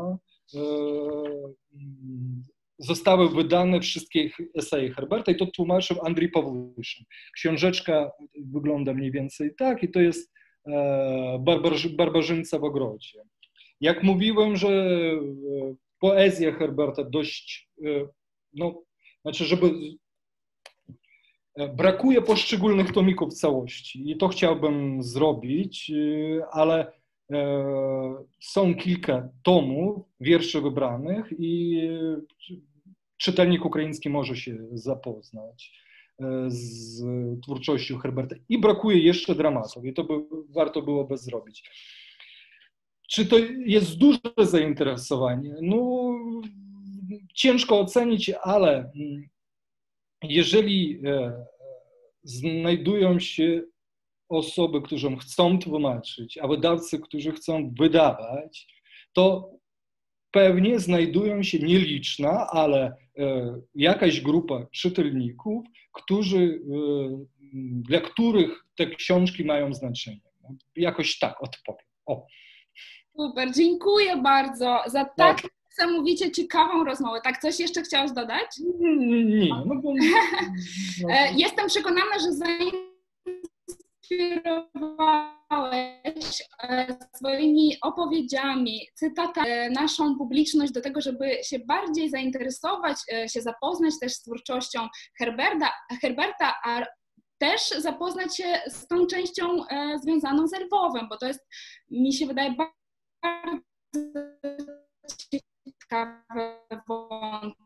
zostały wydane wszystkie eseje Herberta i to tłumaczył Andrzej Pawluszyn. Książeczka wygląda mniej więcej tak i to jest barbarz, Barbarzyńca w ogrodzie. Jak mówiłem, że poezja Herberta dość, no, znaczy, żeby brakuje poszczególnych tomików całości i to chciałbym zrobić, ale są kilka tomów, wierszy wybranych i czytelnik ukraiński może się zapoznać z twórczością Herberta. I brakuje jeszcze dramatów i to by, warto byłoby zrobić. Czy to jest duże zainteresowanie? No, ciężko ocenić, ale jeżeli znajdują się osoby, które chcą tłumaczyć, a wydawcy, którzy chcą wydawać, to pewnie znajdują się nieliczna, ale e, jakaś grupa czytelników, którzy, e, dla których te książki mają znaczenie. Jakoś tak odpowiem. O. Super, dziękuję bardzo za tak niesamowicie ciekawą rozmowę. Tak, coś jeszcze chciałeś dodać? Nie, nie no bo... No. Jestem przekonana, że zainspirowałeś swoimi opowiedziami, cytatami naszą publiczność do tego, żeby się bardziej zainteresować, się zapoznać też z twórczością Herberta, Herberta a też zapoznać się z tą częścią związaną z Lwowem, bo to jest, mi się wydaje, bardzo ciekawe wątki.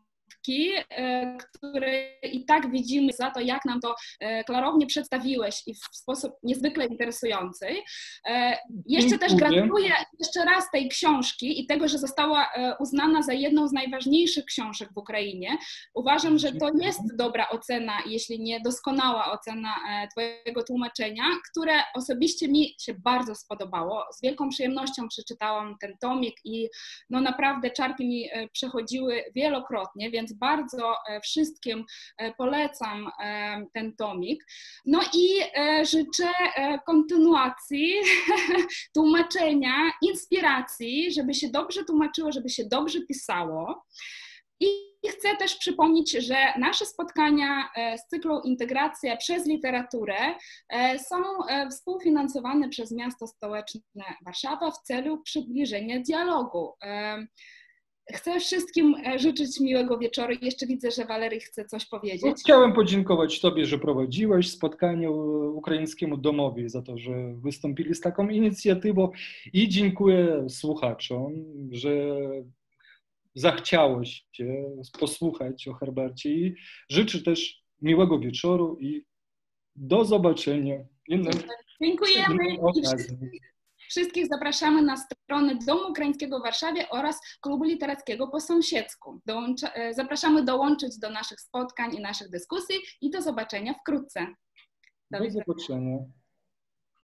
kartki, które i tak widzimy za to, jak nam to klarownie przedstawiłeś i w sposób niezwykle interesujący. Jeszcze też gratuluję jeszcze raz tej książki i tego, że została uznana za jedną z najważniejszych książek w Ukrainie. Uważam, że to jest dobra ocena, jeśli nie doskonała ocena Twojego tłumaczenia, które osobiście mi się bardzo spodobało. Z wielką przyjemnością przeczytałam ten tomik i no naprawdę czarki mi przechodziły wielokrotnie, więc bardzo wszystkim polecam ten tomik. No i życzę kontynuacji tłumaczenia, inspiracji, żeby się dobrze tłumaczyło, żeby się dobrze pisało. I chcę też przypomnieć, że nasze spotkania z cyklu Integracja przez literaturę są współfinansowane przez miasto stołeczne Warszawa w celu przybliżenia dialogu. Chcę wszystkim życzyć miłego wieczoru. Jeszcze widzę, że Walerii chce coś powiedzieć. Chciałem podziękować Tobie, że prowadziłaś spotkanie Ukraińskiemu Domowi za to, że wystąpili z taką inicjatywą i dziękuję słuchaczom, że zachciało się posłuchać o Herbercie i życzę też miłego wieczoru i do zobaczenia. Dziękujemy i wszystkich, wszystkich zapraszamy na stronę Domu Ukraińskiego w Warszawie oraz Klubu Literackiego po sąsiedzku. Dołącza, zapraszamy dołączyć do naszych spotkań i naszych dyskusji i do zobaczenia wkrótce. Do, do zobaczenia.